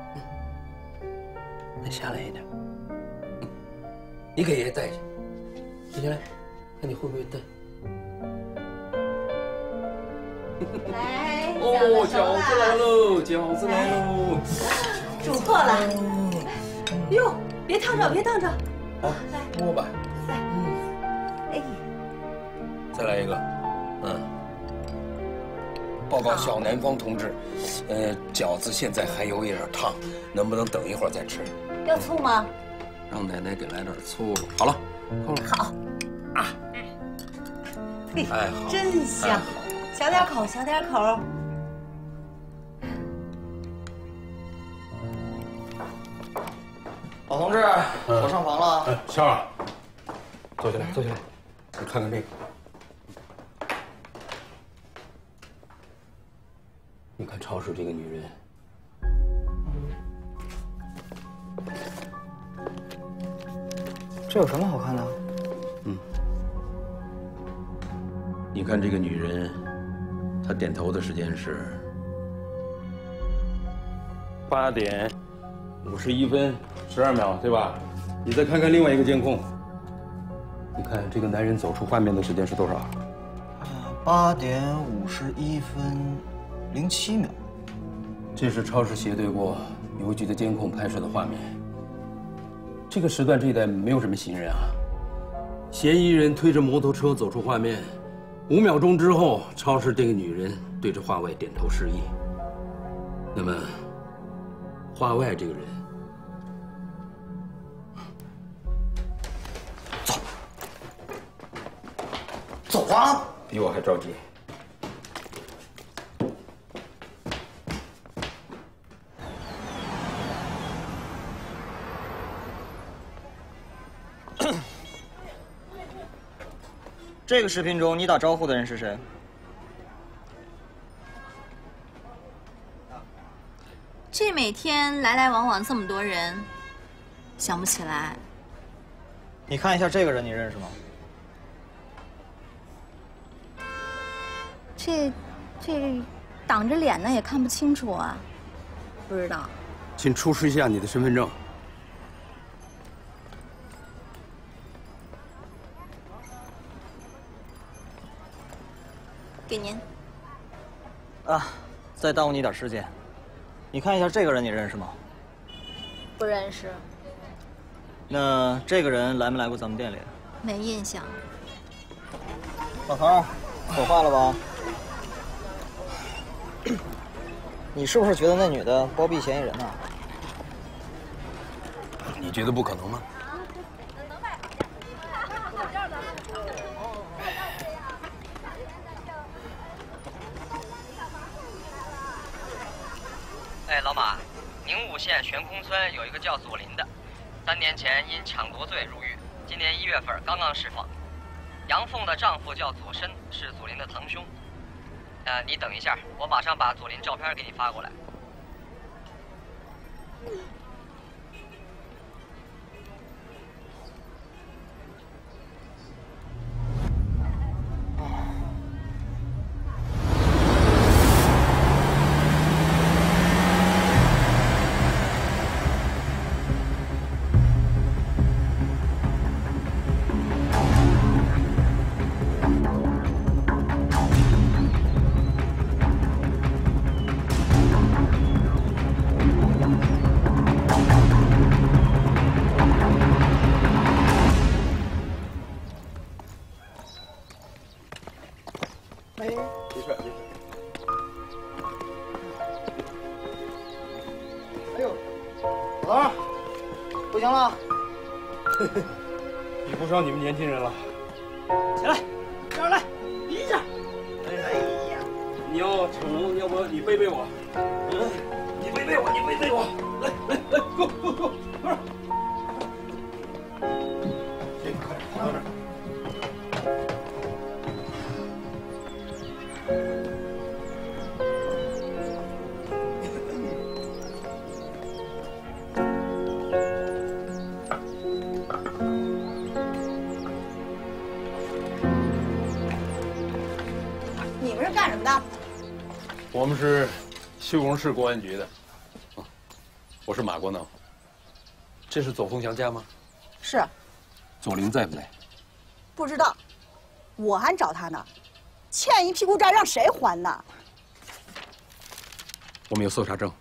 再下来一点，你给爷爷戴去。接下来，看你会不会戴。 来， 哦，饺子来喽，饺子来喽！ 煮破了。哟，别烫着，别烫着。 好，摸吧。 哎， 再来一个。报告小南方同志，饺子现在还有一点烫，能不能等一会儿再吃？ 要醋吗？ 让奶奶给来点醋。好了，够了。 好。 太好， 真香，小点口，小点口。 老同志，我上房了。 肖儿，坐下来，坐下来，你看看这个。你看超市这个女人， 这有什么好看的？ 你看这个女人，她点头的时间是8点51分12秒，对吧？你再看看另外一个监控，你看这个男人走出画面的时间是多少 ？8点51分07秒。 这是超市协对过邮局的监控拍摄的画面。这个时段这一带没有什么行人啊。嫌疑人推着摩托车走出画面，5秒钟之后，超市这个女人对着画外点头示意。那么，画外这个人， 走啊！ 比我还着急。 这个视频中你打招呼的人是谁？ 这每天来来往往这么多人，想不起来。 你看一下这个人，你认识吗？ 这挡着脸呢，也看不清楚啊。不知道。 请出示一下你的身份证。 给您。 啊，再耽误你点时间。你看一下这个人，你认识吗？ 不认识。 那这个人来没来过咱们店里？ 没印象。 老头，火化了吧？你是不是觉得那女的包庇嫌疑人呢？ 你觉得不可能吗？ 哎，老马，宁武县悬空村有一个叫左林的，3年前因抢夺罪入狱，今年1月份刚刚释放。杨凤的丈夫叫左申，是左林的堂兄。你等一下，我马上把左林照片给你发过来。 行了， 比不上你们年轻人了。 起来，这儿来，一下。 哎呀，你要成，要不你背背我？你背背我，你背背我。来，go go go， 快点！行，快点，到这儿。 你们是干什么的？ 我们是西红市公安局的，我是马国能。这是左凤祥家吗？ 是。 左林在不在？ 不知道，我还找他呢，欠一屁股债让谁还呢？ 我们有搜查证。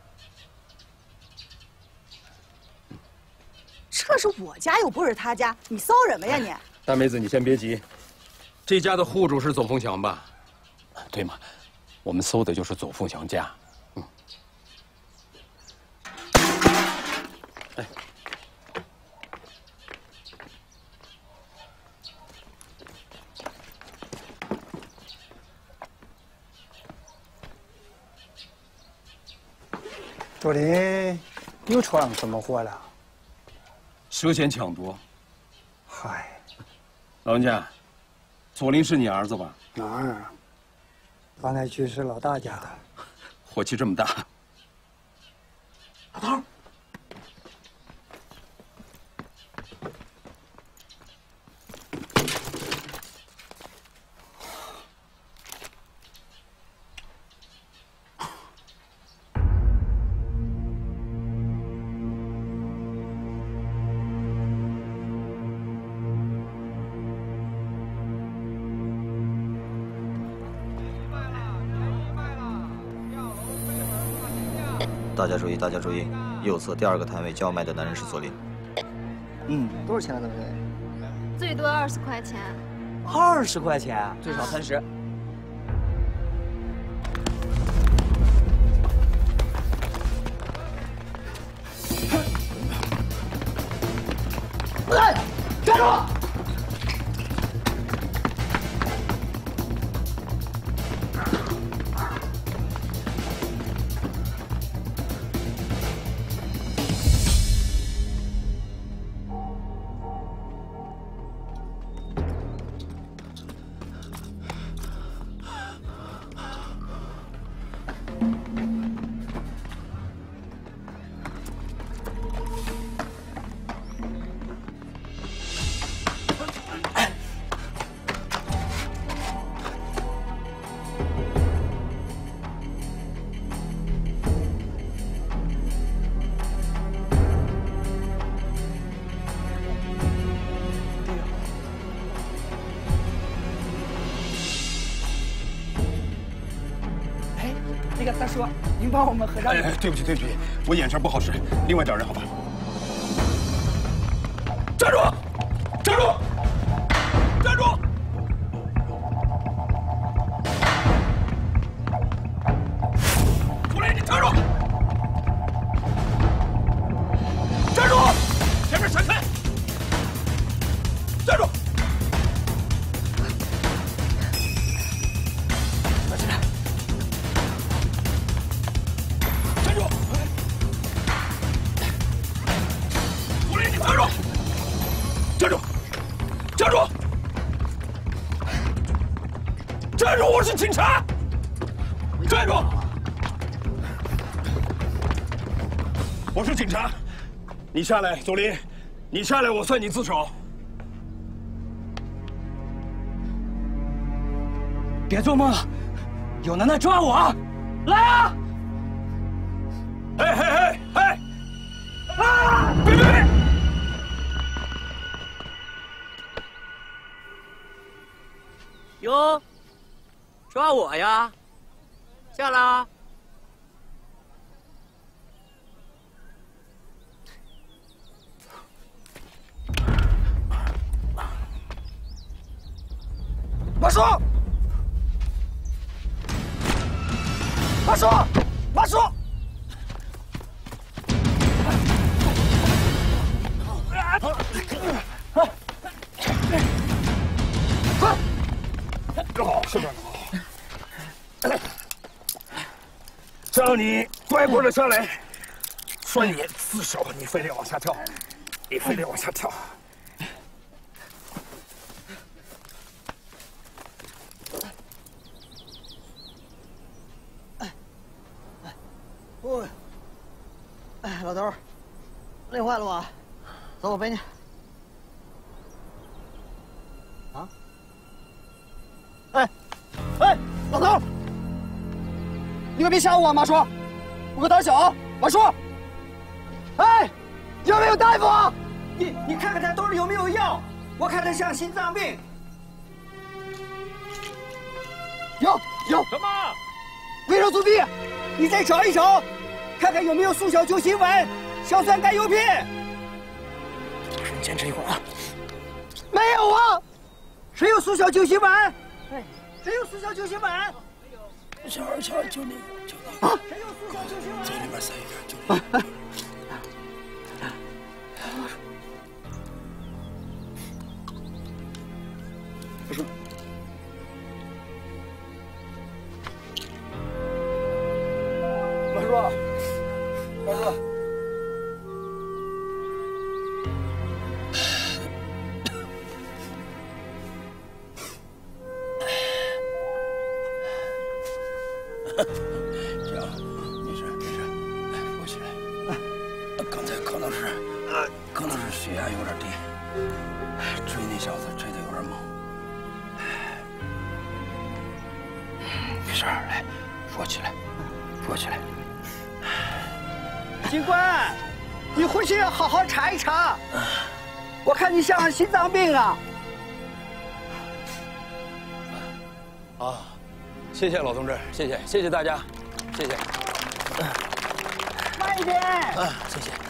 这是我家，又不是他家，你搜什么呀你？ 大妹子，你先别急，这家的户主是左凤祥吧？对嘛，我们搜的就是左凤祥家。哎， 左林又闯什么祸了？ 涉嫌抢夺。 嗨， 老人家，左林是你儿子吧？ 哪儿？刚才去是老大家的。 火气这么大。 老头， 大家注意，大家注意，右侧第2个摊位叫卖的男人是左林。 多少钱啊，大哥？ 最多20块钱。 20块钱，最少30。 哎，站住！ 那个大叔，您帮我们合张影。 对不起，我眼神不好使，另外找人好吧？站住！站住！站住！朱林，你站住！站住！前面闪开！站住！站住！我是警察！站住！我是警察，你下来，左林，你下来，我算你自首。 别做梦了，有能耐抓我，来啊！ 哎！啊！别！ 哟，抓我呀？下来啊！ 马叔！马叔！马叔！ 好，是的。叫你乖乖的上来，说你自首，你非得往下跳， 哎，老头，累坏了吧？走，我背你。啊？哎，老头，你可别吓我啊，马叔，我个胆小啊，马叔。哎，有没有大夫啊？你看看他兜里有没有药？我看他像心脏病。有。 什么？ 维生素 B， 你再找一找，看看有没有速效救心丸、硝酸甘油片。你坚持一会儿啊。没有啊，谁有速效救心丸？谁有速效救心丸？ 小二就那个。 啊！谁有速效救心丸？ 这里面塞一点，就那个。 不是。马叔， 行，没事，过去。刚才可能是血压有点低，追那小子追得有点猛。没事，来，扶起来。 警官，你回去好好查一查，我看你像心脏病啊。 谢谢老同志，谢谢大家，谢谢。 一点。 啊，谢谢。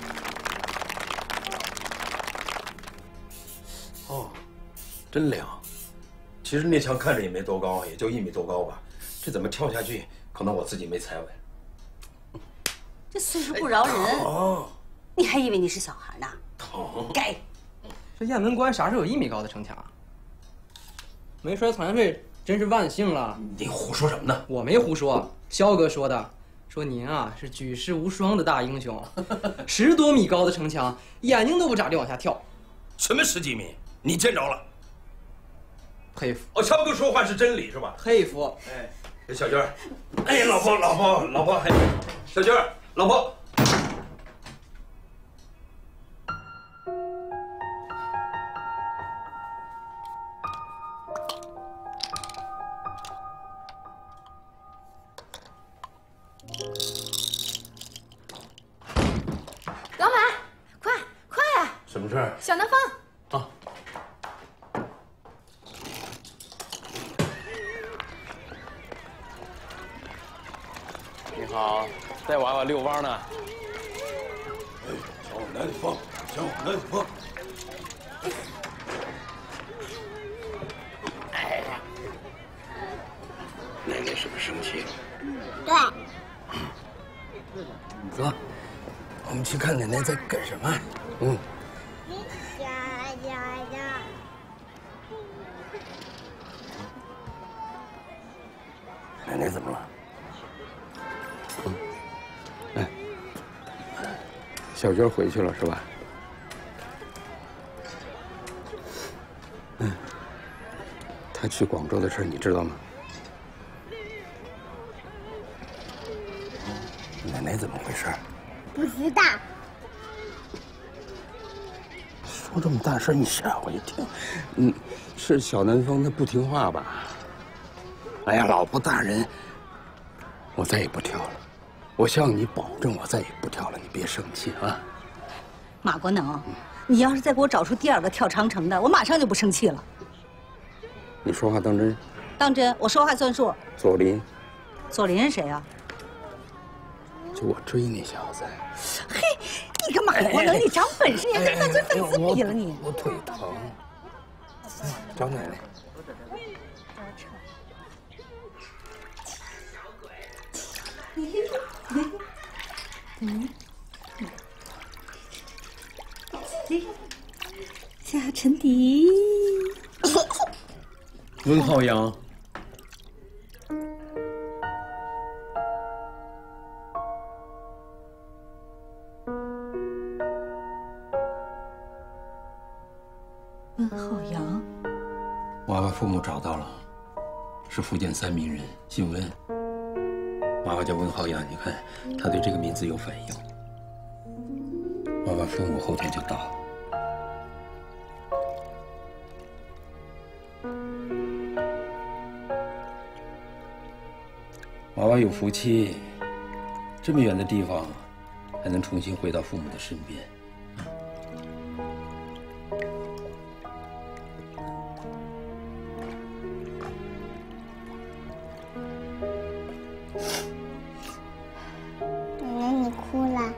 哦，真凉。其实那墙看着也没多高，也就1米多高吧。这怎么跳下去？可能我自己没踩稳。 这岁数不饶人，你还以为你是小孩呢？ 疼！ 该。 这雁门关啥时候有1米高的城墙？没摔草原队真是万幸了。 你胡说什么呢？ 我没胡说，肖哥说的。说您啊是举世无双的大英雄，10多米高的城墙，眼睛都不眨地往下跳。 什么10几米？你见着了？ 佩服。 哦，肖哥说话是真理是吧？ 佩服。 哎，小娟儿，哎，老婆，还小娟儿，老婆。 老板，快呀！ 什么事儿？ 小南方。 啊。 你好，带娃娃遛弯呢。 哎，小南方。哎呀，奶奶是不是生气了？ 对。 走，我们去看奶奶在干什么。嗯。奶奶怎么了？哎，小娟回去了是吧？她去广州的事你知道吗？奶奶怎么回事？ 不知道。 说这么大声，你吓我一跳。是小南方他不听话吧？哎呀，老婆大人，我再也不跳了。我向你保证，我再也不跳了，你别生气啊。 马国能，你要是再给我找出第2个跳长城的，我马上就不生气了。 你说话当真？ 当真，我说话算数。 左林。 左林是谁呀？ 就我追那小子。 嘿，你个马国能，你长本事，你还跟犯罪分子比了你？ 我腿疼。找奶奶。 小陈迪， 温浩洋， 温浩洋， 娃娃父母找到了，是福建3明人，姓温。娃娃叫温浩洋，你看他对这个名字有反应。娃娃父母后天就到了。娃娃有福气，这么远的地方，还能重新回到父母的身边。 奶奶，你哭了。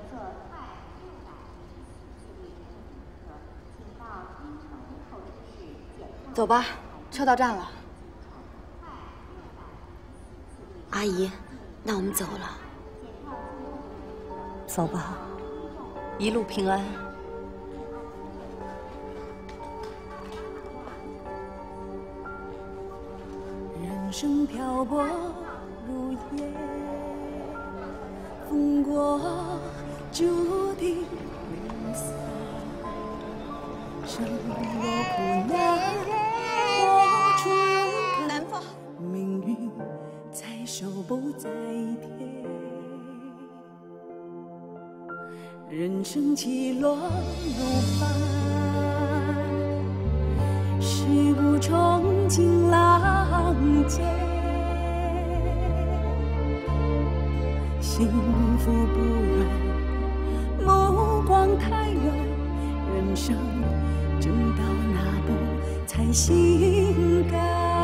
走吧，车到站了。阿姨，那我们走了。 走吧，一路平安。 人生漂泊如烟，风过注定离散，生活苦难，活出勇敢，命运在手不在天。人生起落如帆，事无憧憬浪尖，幸福不软，目光太远，人生真到那步才心甘。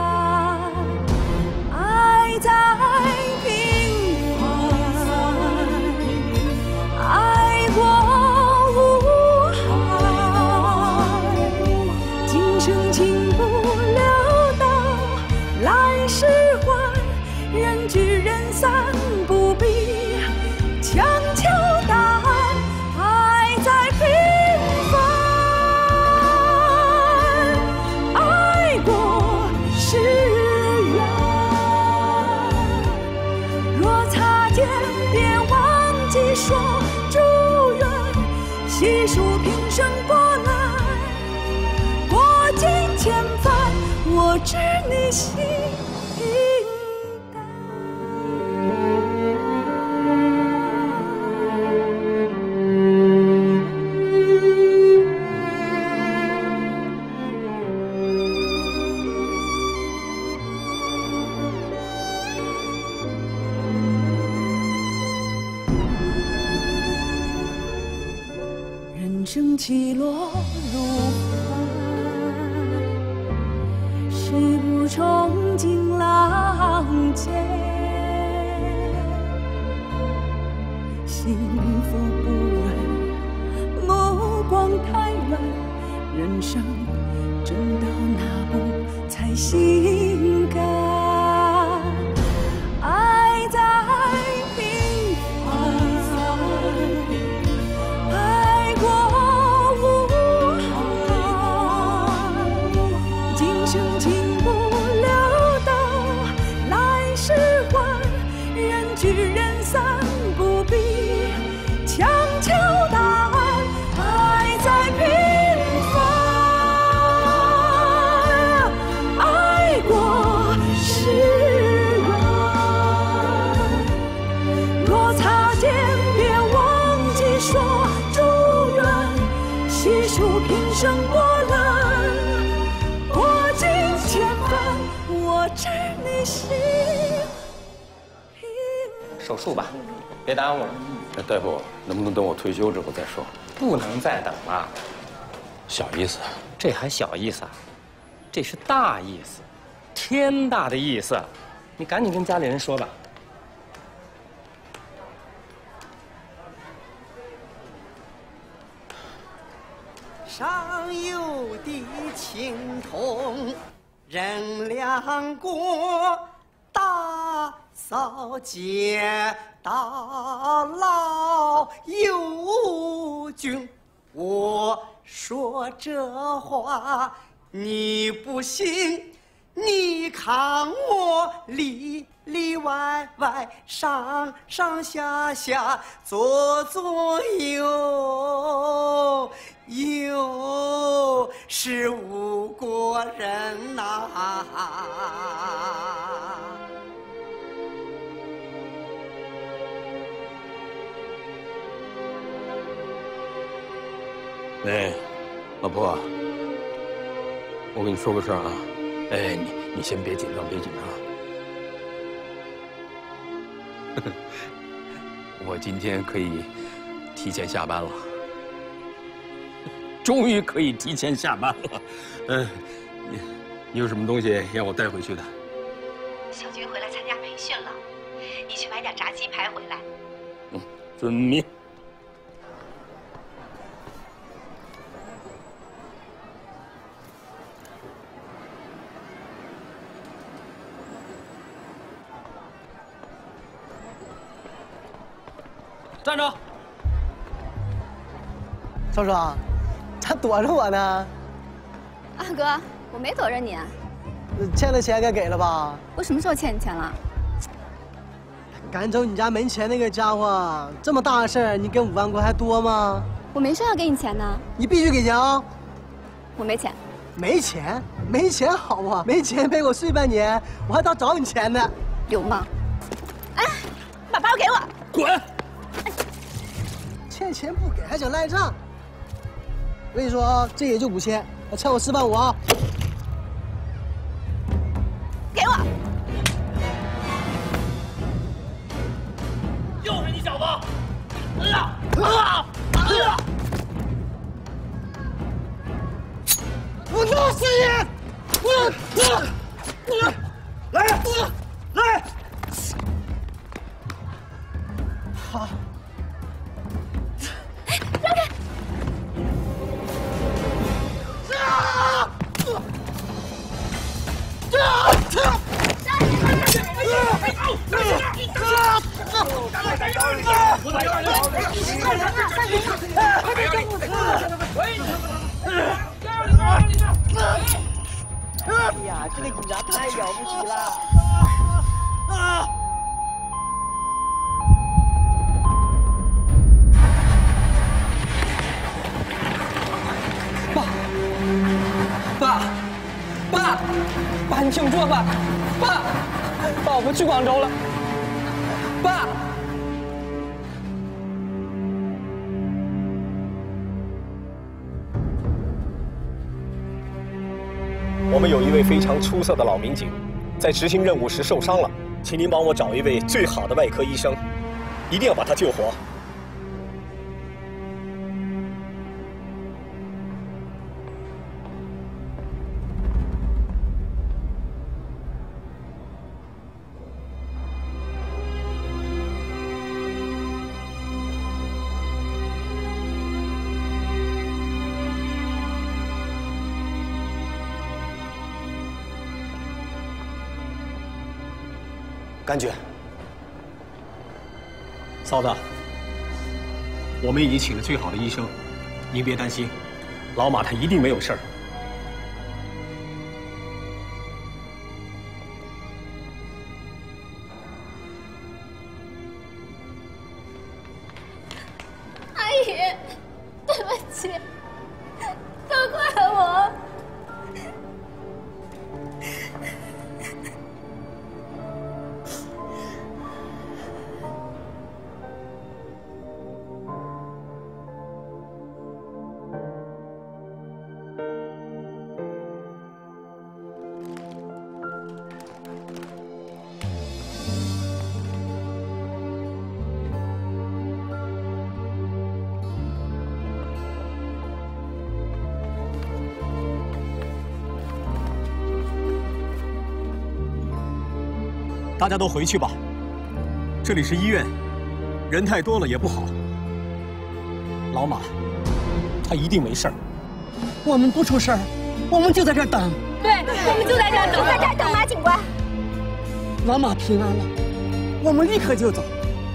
爱在平凡，爱过无憾，今生情不留到来世还，人聚人散不必强求答案，爱在平凡，爱过是缘，若擦肩别忘记说祝愿，细数平生波澜，过尽千帆，我知你心人生起落如帆，事无憧憬浪尖，幸福不软，目光太远，人生真到那步才心甘。爱在平凡，爱过无憾，今生情不留到来世还，人聚人散不必强求答案，爱在平凡，爱过是缘，若擦肩别忘记说祝愿，细数平生波澜，过尽千帆，我知你心。 手术吧，别耽误了。 大夫，能不能等我退休之后再说？ 不能再等了。 小意思， 这还小意思啊？这是大意思，天大的意思。你赶紧跟家里人说吧。 上有的情同人两国，大扫街到老友君。我说这话你不信，你看我里里外外上上下下左左右右是吴国人呐。 哎，老婆，我跟你说个事儿啊。哎，你先别紧张，别紧张。我今天可以提前下班了，终于可以提前下班了。你有什么东西让我带回去的？ 小军回来参加培训了，你去买点炸鸡排回来。 遵命。 站着。 双双，咋躲着我呢？ 阿哥，我没躲着你。 欠的钱该给了吧？ 我什么时候欠你钱了？ 赶走你家门前那个家伙，这么大的事儿，你给5万块还多吗？ 我没说要给你钱呢。 你必须给钱啊！ 我没钱。 没钱？没钱好不好？没钱陪我睡半年，我还当找你钱呢。 流氓！ 哎，把包给我！ 滚！ 欠钱不给还想赖账？我跟你说啊，这也就5000，欠我4万5啊！ 给我！ 又是你小子！ 我弄死你！来！好。 让开！ 哎呀，这个警察太了不起了！ 爸，你听我说，爸，我不去广州了，爸。 我们有一位非常出色的老民警，在执行任务时受伤了，请您帮我找一位最好的外科医生，一定要把他救活。 甘觉， 嫂子，我们已经请了最好的医生，您别担心，老马他一定没有事儿。 阿姨，对不起，都怪我。 大家都回去吧，这里是医院，人太多了也不好。老马，他一定没事儿。 我们不出事儿，我们就在这儿等。 对，我们就在这儿等，在这儿等马警官。 老马平安了，我们立刻就走。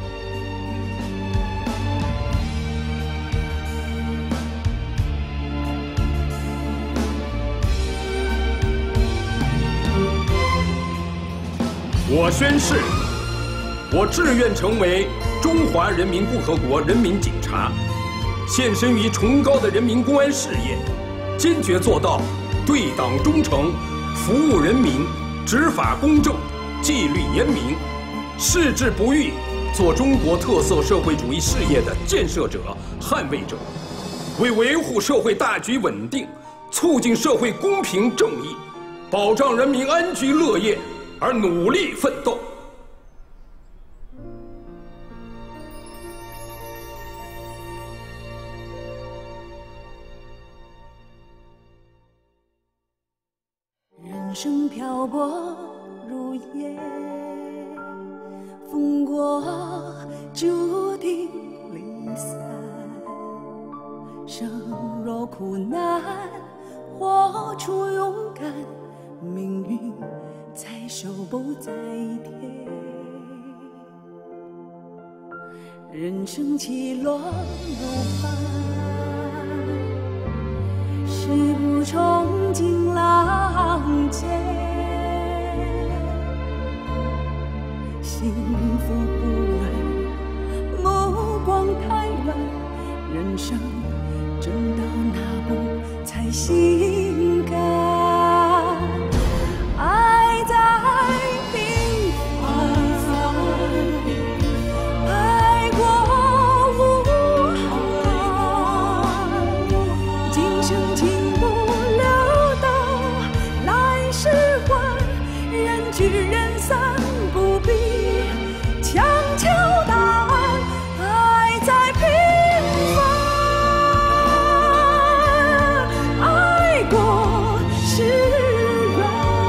我宣誓，我志愿成为中华人民共和国人民警察，献身于崇高的人民公安事业，坚决做到对党忠诚、服务人民、执法公正、纪律严明，矢志不渝，做中国特色社会主义事业的建设者、捍卫者，为维护社会大局稳定、促进社会公平正义、保障人民安居乐业而努力奋斗。 人生漂泊如烟，风过注定离散。生若苦难，活出勇敢，命运在手不在天。 人生起落不凡，誓不憧憬浪尖，幸福不问目光太远，人生真到那步才心甘。爱在平凡，爱过无憾，今生情不留到来世还，人聚人散不必强求答案，爱在平凡，爱过是缘，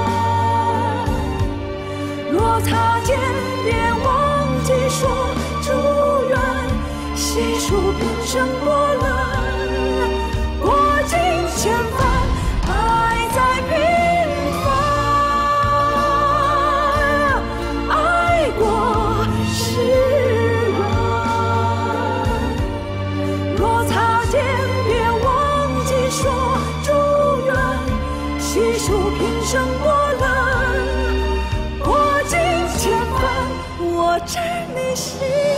若擦肩别忘记说祝愿，细数平生波澜，过尽千帆，爱在平凡，爱过是缘，若擦肩别忘记说祝愿，细数平生波澜，过尽千帆，我知你心。